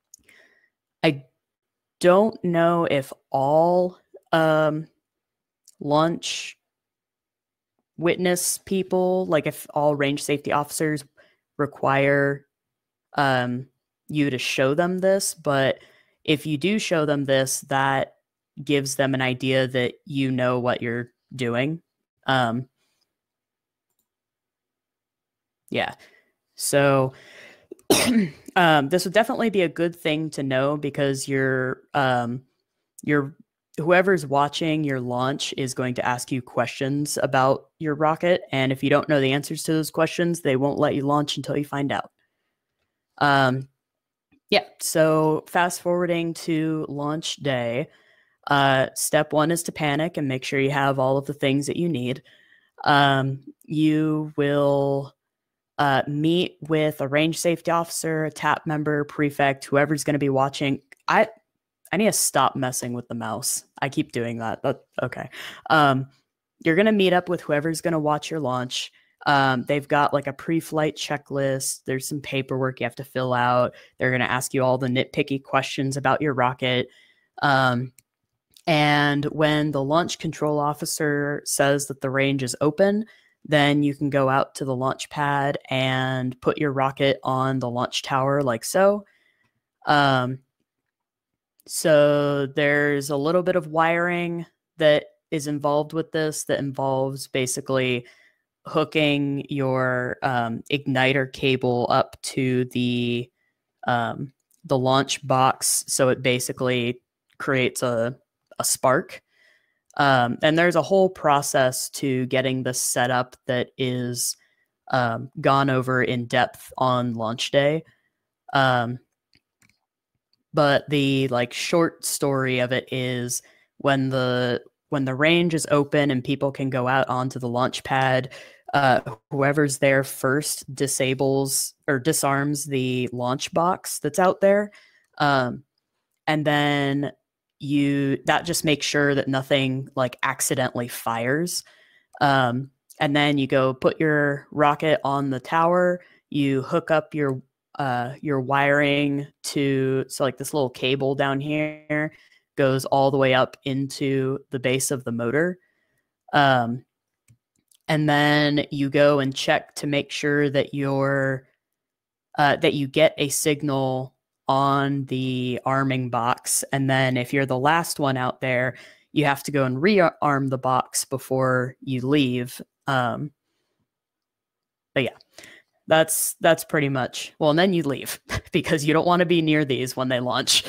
don't know if all launch witness people, like if all range safety officers require you to show them this, but if you do show them this, that gives them an idea that you know what you're doing. Yeah. So this would definitely be a good thing to know because your whoever's watching your launch is going to ask you questions about your rocket, and if you don't know the answers to those questions, they won't let you launch until you find out. Yeah, so fast forwarding to launch day, step one is to panic and make sure you have all of the things that you need. You will meet with a range safety officer, a TAP member, prefect, whoever's going to be watching. I need to stop messing with the mouse. I keep doing that. Okay. You're going to meet up with whoever's going to watch your launch. They've got like a pre-flight checklist. There's some paperwork you have to fill out. They're going to ask you all the nitpicky questions about your rocket. And when the launch control officer says that the range is open, then you can go out to the launch pad and put your rocket on the launch tower like so. So there's a little bit of wiring that is involved with this that involves basically hooking your igniter cable up to the launch box, so it basically creates a spark. And there's a whole process to getting this set up that is gone over in depth on launch day. But the like short story of it is when the range is open and people can go out onto the launch pad, whoever's there first disables or disarms the launch box that's out there. And then that just makes sure that nothing like accidentally fires. And then you go put your rocket on the tower, you hook up your wiring to, so like this little cable down here goes all the way up into the base of the motor. And then you go and check to make sure that that you get a signal on the arming box. And then if you're the last one out there, you have to go and rearm the box before you leave. But yeah, that's pretty much, well, and then you leave because you don't want to be near these when they launch.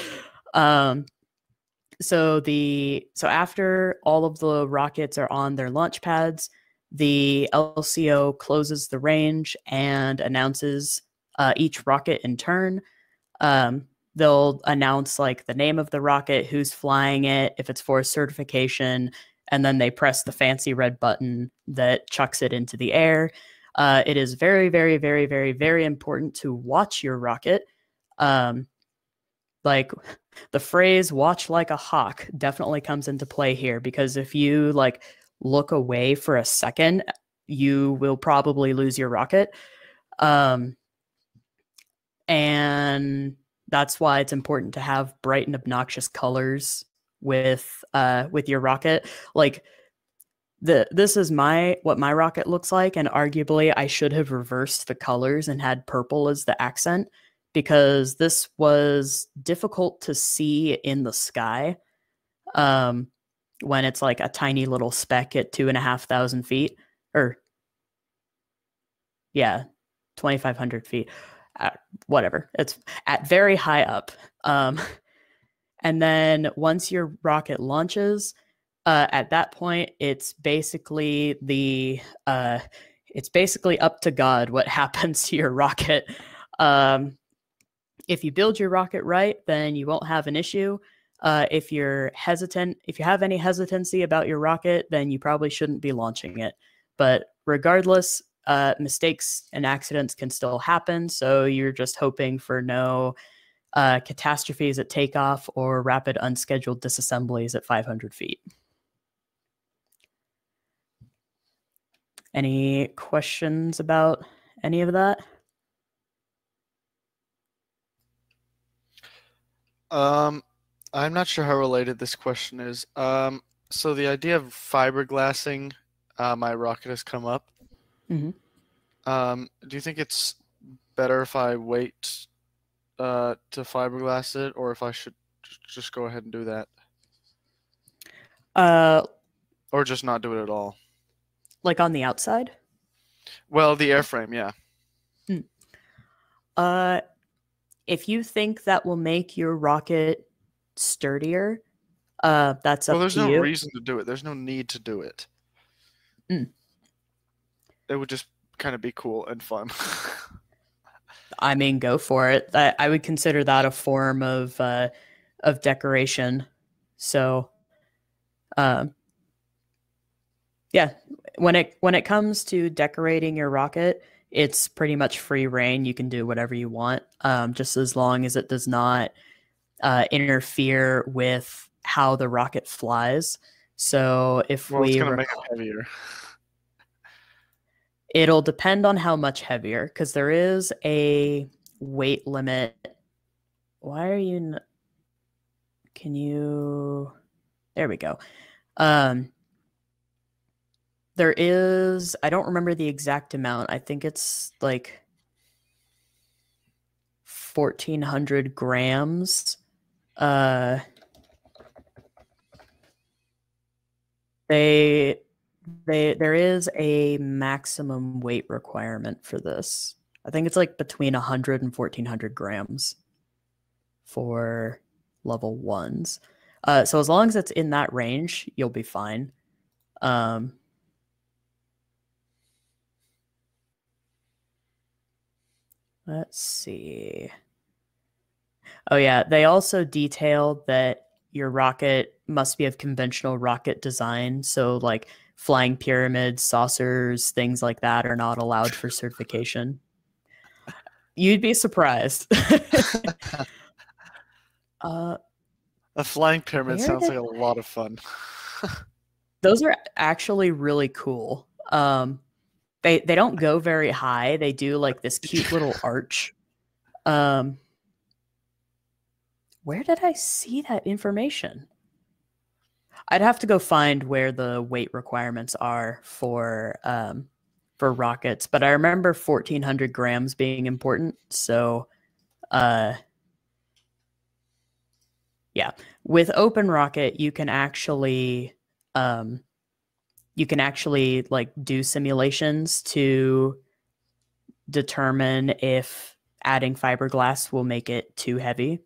So after all of the rockets are on their launch pads, the LCO closes the range and announces each rocket in turn. They'll announce like the name of the rocket, who's flying it, if it's for certification, and then they press the fancy red button that chucks it into the air. It is very, very, very, very, very important to watch your rocket. Like the phrase "watch like a hawk" definitely comes into play here, because if you like look away for a second, you will probably lose your rocket. And that's why it's important to have bright and obnoxious colors with your rocket. Like this is what my rocket looks like, and arguably I should have reversed the colors and had purple as the accent, because this was difficult to see in the sky when it's like a tiny little speck at 2,500 feet, or yeah, 2,500 feet. Whatever, it's at very high up. And then once your rocket launches, at that point, it's basically up to God what happens to your rocket. If you build your rocket right, then you won't have an issue. If you're hesitant, if you have any hesitancy about your rocket, then you probably shouldn't be launching it. But regardless, mistakes and accidents can still happen, so you're just hoping for no catastrophes at takeoff or rapid unscheduled disassemblies at 500 feet. Any questions about any of that? I'm not sure how related this question is. So the idea of fiberglassing my rocket has come up. Mm-hmm. Do you think it's better if I wait to fiberglass it, or if I should just go ahead and do that? Or just not do it at all? Like on the outside? Well, the airframe, yeah. If you think that will make your rocket sturdier, that's up to you. Well, there's no reason to do it. There's no need to do it. It would just kind of be cool and fun. I mean, go for it. I would consider that a form of decoration. So, yeah, when it comes to decorating your rocket, it's pretty much free reign. You can do whatever you want, just as long as it does not interfere with how the rocket flies. So if it's gonna make it heavier. It'll depend on how much heavier, because there is a weight limit. Why are you? Can you? There we go. There is. I don't remember the exact amount. I think it's like 1,400 grams. there is a maximum weight requirement for this. I think it's like between 100 and 1,400 grams for level 1s. So as long as it's in that range, you'll be fine. Let's see. Oh yeah, they also detailed that your rocket must be of conventional rocket design. So like flying pyramids, saucers, things like that are not allowed for certification. You'd be surprised. A flying pyramid sounds like a lot of fun. Those are actually really cool. They don't go very high. They do like this cute little arch. Where did I see that information? I'd have to go find where the weight requirements are for rockets, but I remember 1,400 grams being important. So, yeah, with Open Rocket, you can actually like do simulations to determine if adding fiberglass will make it too heavy.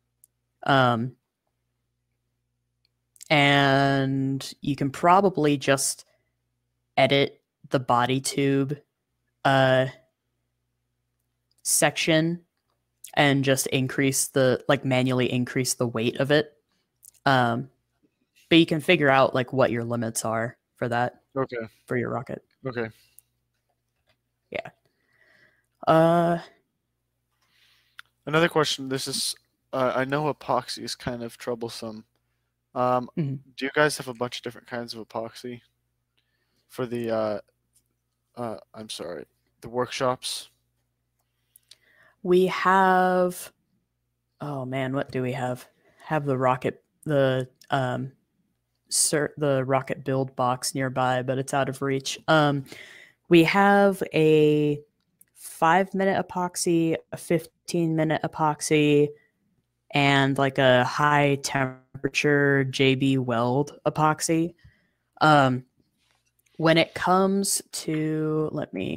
And you can probably just edit the body tube section and just manually increase the weight of it. But you can figure out like what your limits are for that. Okay. For your rocket. Okay. Yeah. Another question. This is, I know epoxy is kind of troublesome. Do you guys have a bunch of different kinds of epoxy for the, I'm sorry, the workshops? We have, oh man, what do we have? Have the rocket, the rocket build box nearby, but it's out of reach. We have a 5-minute epoxy, a 15-minute epoxy, and like a high temperature JB Weld epoxy. When it comes to,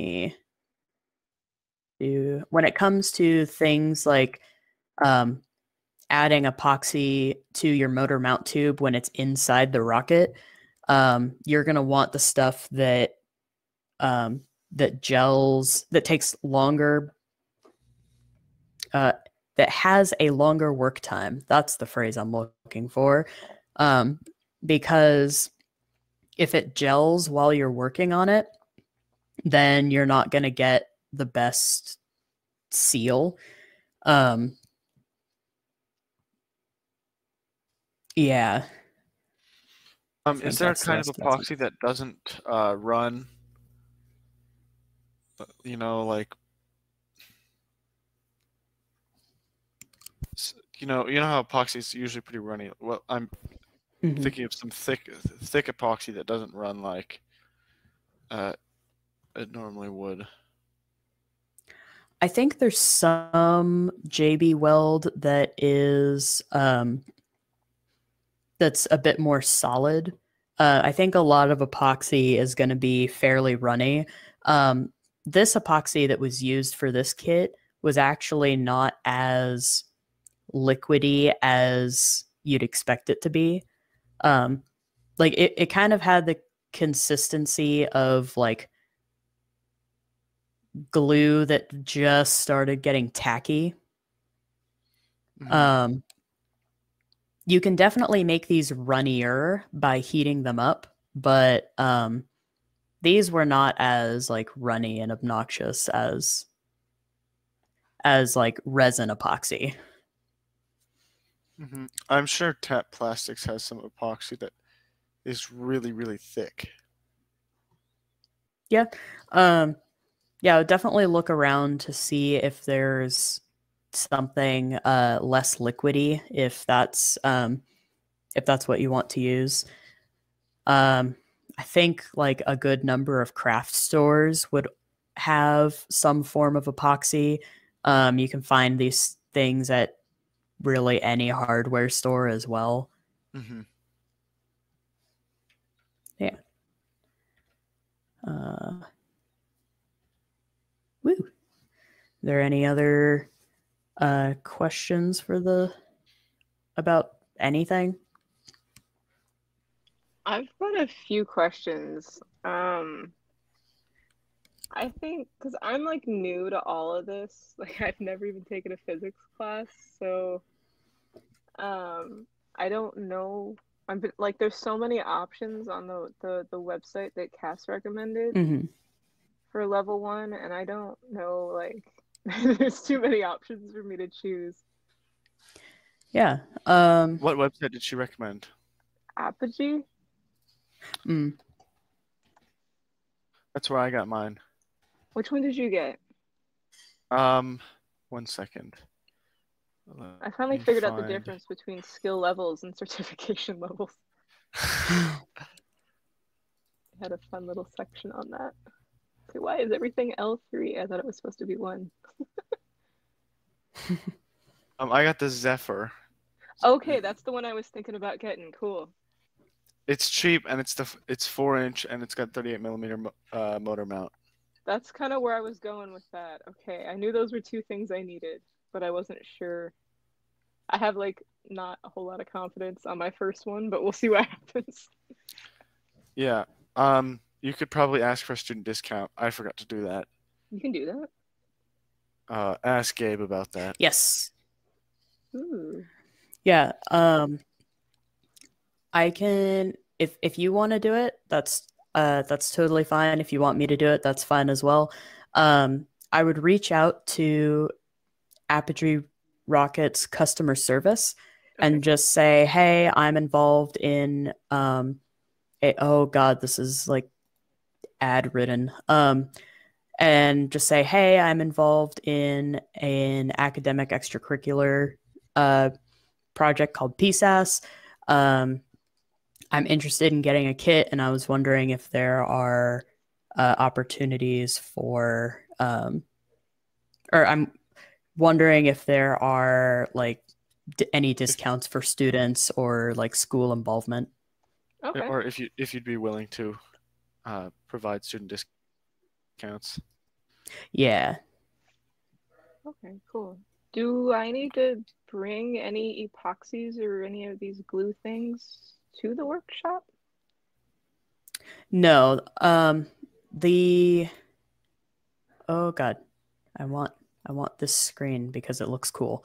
when it comes to things like adding epoxy to your motor mount tube when it's inside the rocket, you're going to want the stuff that gels, that takes longer, that has a longer work time. That's the phrase I'm looking for. Because if it gels while you're working on it, then you're not going to get the best seal. Yeah. Is there a kind of epoxy that doesn't run, you know, like, you know how epoxy is usually pretty runny? Well, I'm thinking of some thick epoxy that doesn't run like it normally would. I think there's some JB Weld that is that's a bit more solid. I think a lot of epoxy is going to be fairly runny. This epoxy that was used for this kit was actually not as liquidy as you'd expect it to be. Like it kind of had the consistency of like glue that just started getting tacky. You can definitely make these runnier by heating them up, but these were not as like runny and obnoxious as like resin epoxy. I'm sure Tap Plastics has some epoxy that is really, really thick. Yeah. Yeah, definitely look around to see if there's something less liquidy, if that's what you want to use. I think like a good number of craft stores would have some form of epoxy. You can find these things at really any hardware store as well. Yeah. Woo. Are there any other questions for about anything? I've got a few questions. I think because I'm like new to all of this, like I've never even taken a physics class, so I don't know. Like there's so many options on the website that Cass recommended for level 1, and I don't know, like there's too many options for me to choose. Yeah. What website did she recommend? Apogee? That's where I got mine. Which one did you get? 1 second. I finally figured out the difference between skill levels and certification levels. I had a fun little section on that. Okay, why is everything L3? I thought it was supposed to be 1. I got the Zephyr. Okay, that's the one I was thinking about getting. Cool. It's cheap and it's 4-inch and it's got 38mm motor mount. That's kind of where I was going with that. Okay, I knew those were 2 things I needed, but I wasn't sure. I have like not a whole lot of confidence on my first one, but we'll see what happens. Yeah. You could probably ask for a student discount. I forgot to do that. You can do that. Ask Gabe about that. Yes. Ooh. Yeah. I can if you want to do it, that's totally fine. If you want me to do it, that's fine as well. I would reach out to Apogee Rocket's customer service and just say, "Hey, I'm involved in oh god, this is like ad ridden." And just say, "Hey, I'm involved in an academic extracurricular project called PSAS. I'm interested in getting a kit, and I was wondering if there are opportunities for, or I'm wondering if there are like any discounts for students or like school involvement." Okay. Or if you'd be willing to provide student discounts. Yeah. Okay, cool. Do I need to bring any epoxies or any of these glue things to the workshop? No. Oh god, I want this screen because it looks cool.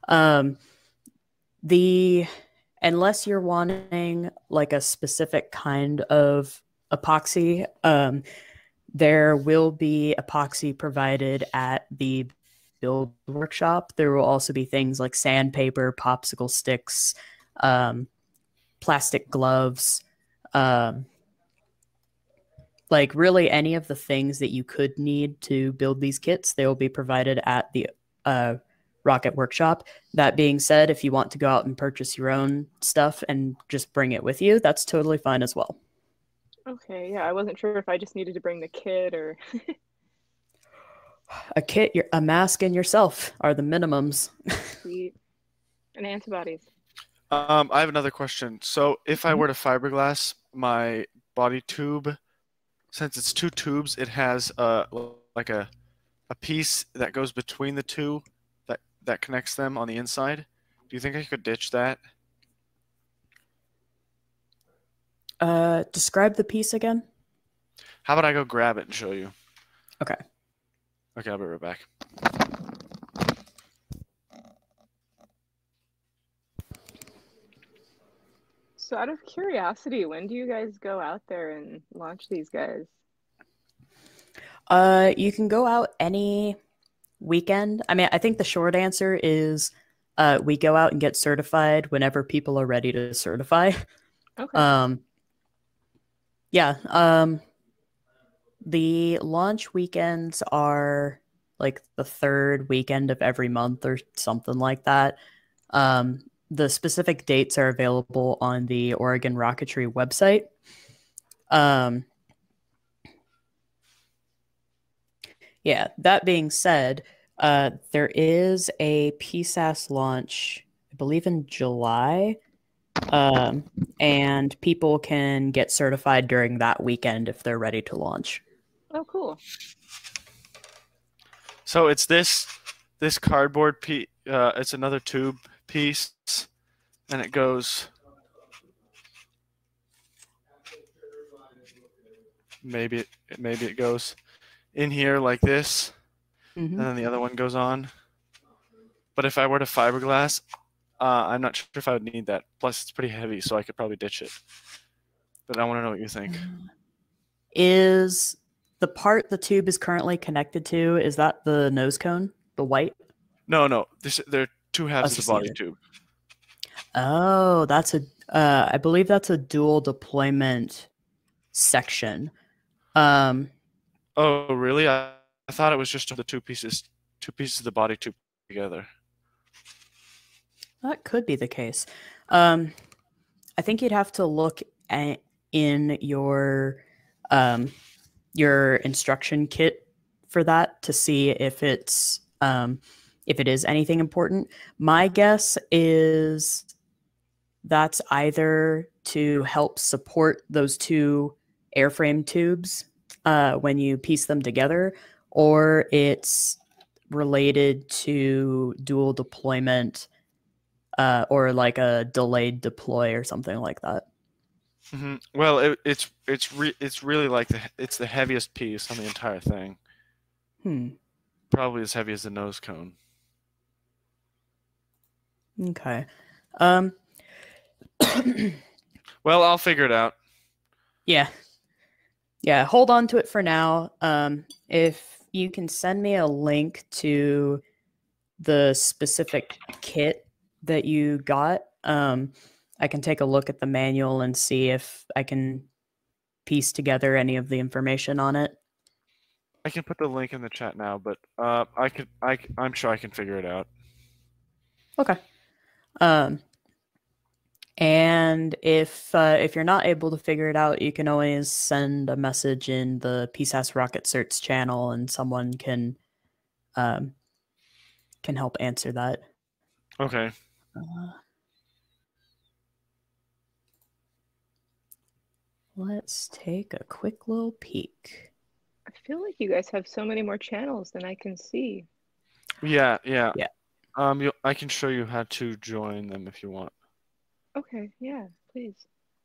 Unless you're wanting like a specific kind of epoxy, there will be epoxy provided at the build workshop. There will also be things like sandpaper, popsicle sticks, plastic gloves, like really any of the things that you could need to build these kits, they will be provided at the Rocket Workshop. That being said, if you want to go out and purchase your own stuff and just bring it with you, that's totally fine as well. Okay, yeah, I wasn't sure if I just needed to bring the kit or... A kit, a mask, and yourself are the minimums. Sweet. And antibodies. I have another question. So if I were to fiberglass my body tube, since it's 2 tubes, it has like a piece that goes between the 2 that connects them on the inside. Do you think I could ditch that? Describe the piece again. How about I go grab it and show you? Okay. Okay, I'll be right back. So out of curiosity, when do you guys go out there and launch these guys? You can go out any weekend. I mean, I think the short answer is we go out and get certified whenever people are ready to certify. Okay. Yeah. The launch weekends are like the 3rd weekend of every month or something like that. The specific dates are available on the Oregon Rocketry website. Yeah, that being said, there is a PSAS launch, I believe in July, and people can get certified during that weekend if they're ready to launch. Oh, cool. So it's this cardboard piece. It's another tube piece, and it goes. Maybe it goes in here like this, and then the other one goes on. But if I were to fiberglass, I'm not sure if I would need that. Plus, it's pretty heavy, so I could probably ditch it. But I want to know what you think. Is the part the tube is currently connected to, is that the nose cone, the white? No. They're two halves of the body tube. Oh, that's I believe that's a dual deployment section. Oh, really? I thought it was just the two pieces of the body tube together. That could be the case. I think you'd have to look in your instruction kit for that to see if it is anything important. My guess is that's either to help support those two airframe tubes when you piece them together, or it's related to dual deployment or like a delayed deploy or something like that. Mm-hmm. Well, it's really like it's the heaviest piece on the entire thing. Probably as heavy as the nose cone. Okay. Well, I'll figure it out. Yeah. Hold on to it for now. If you can send me a link to the specific kit that you got, I can take a look at the manual and see if I can piece together any of the information on it. I can put the link in the chat now, but I'm sure I can figure it out. Okay. And if you're not able to figure it out, you can always send a message in the PSAS Rocket Certs channel, and someone can help answer that. Okay. Let's take a quick little peek. I feel like you guys have so many more channels than I can see. Yeah. I can show you how to join them if you want. Okay, yeah, please.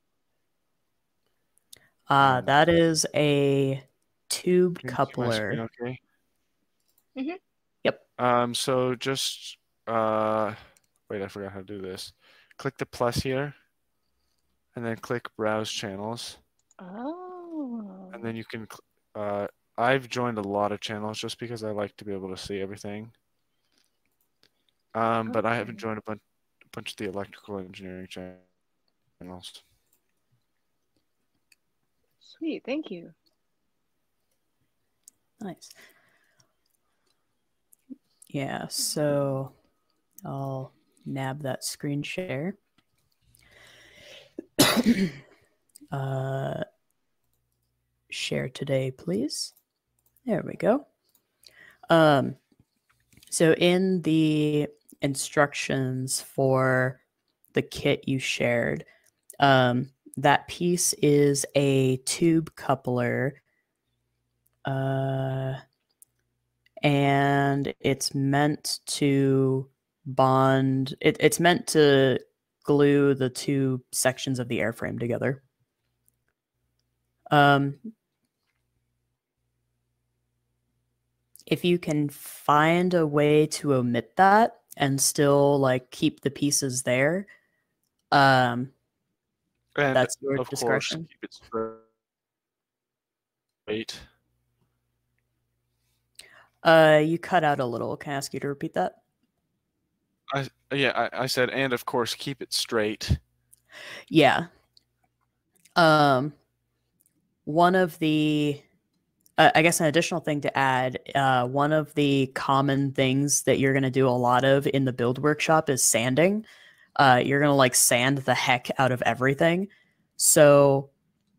That is a tube coupler. Okay. Mm-hmm. Yep. So just wait, I forgot how to do this. Click the plus here, and then click Browse Channels. Oh. And then you can. I've joined a lot of channels just because I like to be able to see everything. But I haven't joined a bunch of the electrical engineering channels. Sweet, thank you. Nice. Yeah, so I'll nab that screen share. Share today, please. There we go. So in the instructions for the kit you shared, that piece is a tube coupler, and it's meant to bond. It's meant to glue the two sections of the airframe together. If you can find a way to omit that and still like keep the pieces there, and that's your of discretion. Course, keep it straight. You cut out a little. Can I ask you to repeat that? I said, and of course, keep it straight. Yeah. One of the, I guess an additional thing to add, one of the common things that you're going to do a lot of in the build workshop is sanding. You're going to like sand the heck out of everything. So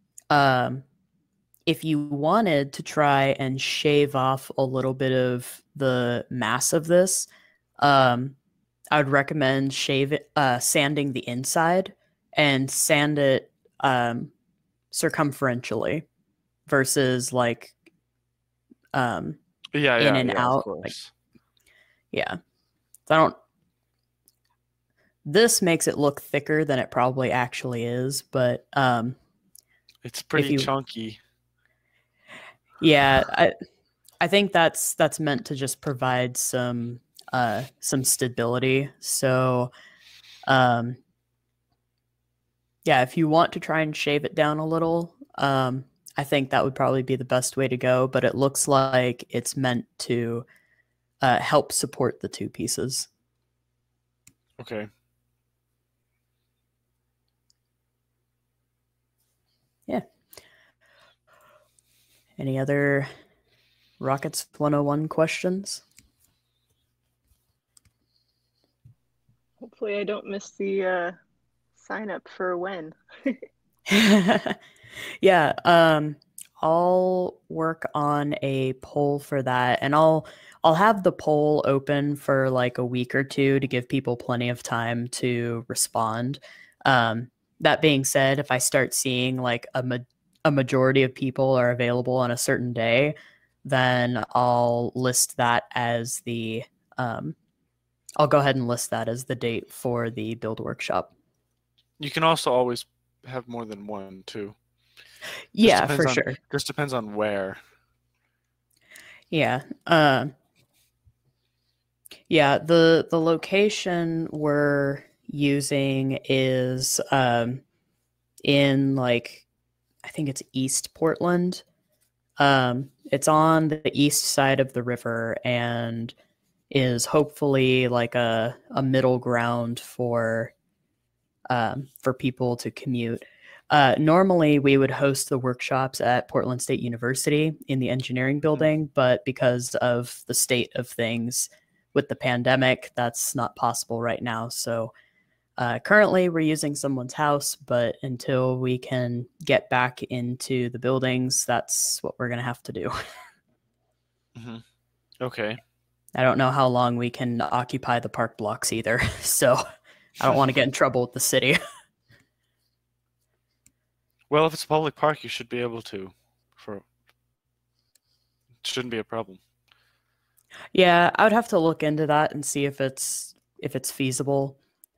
if you wanted to try and shave off a little bit of the mass of this, I would recommend sanding the inside and sand it circumferentially versus like Yeah, in and of out. course. Yeah. So I don't. This makes it look thicker than it probably actually is, but it's pretty chunky. Yeah, I think that's meant to just provide some stability. So, yeah, if you want to try and shave it down a little, I think that would probably be the best way to go. But it looks like it's meant to help support the two pieces. Okay. Yeah. Any other Rockets 101 questions? Hopefully I don't miss the sign up for when. Yeah, I'll work on a poll for that, and I'll have the poll open for like a week or two to give people plenty of time to respond. That being said, if I start seeing like a majority of people are available on a certain day, then I'll list that as the I'll go ahead and list that as the date for the build workshop. You can also always have more than one too. Yeah, for sure. Just depends on where. Yeah. Yeah, the location we're using is in like I think it's East Portland. It's on the east side of the river and is hopefully like a middle ground for people to commute. Normally, we would host the workshops at Portland State University in the engineering building, but because of the state of things with the pandemic, that's not possible right now. So currently, we're using someone's house, but until we can get back into the buildings, that's what we're going to have to do. Mm-hmm. Okay. I don't know how long we can occupy the park blocks either, so I don't want to get in trouble with the city. Well, if it's a public park, you should be able to. It shouldn't be a problem. Yeah, I would have to look into that and see if it's feasible.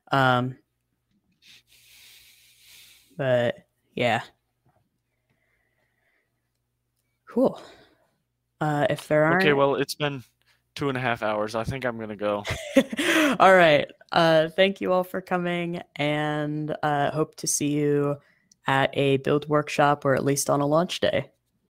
But yeah. Cool. If there aren't... Okay, well, it's been 2.5 hours. I think I'm gonna go. All right. Thank you all for coming, and hope to see you at a build workshop or at least on a launch day.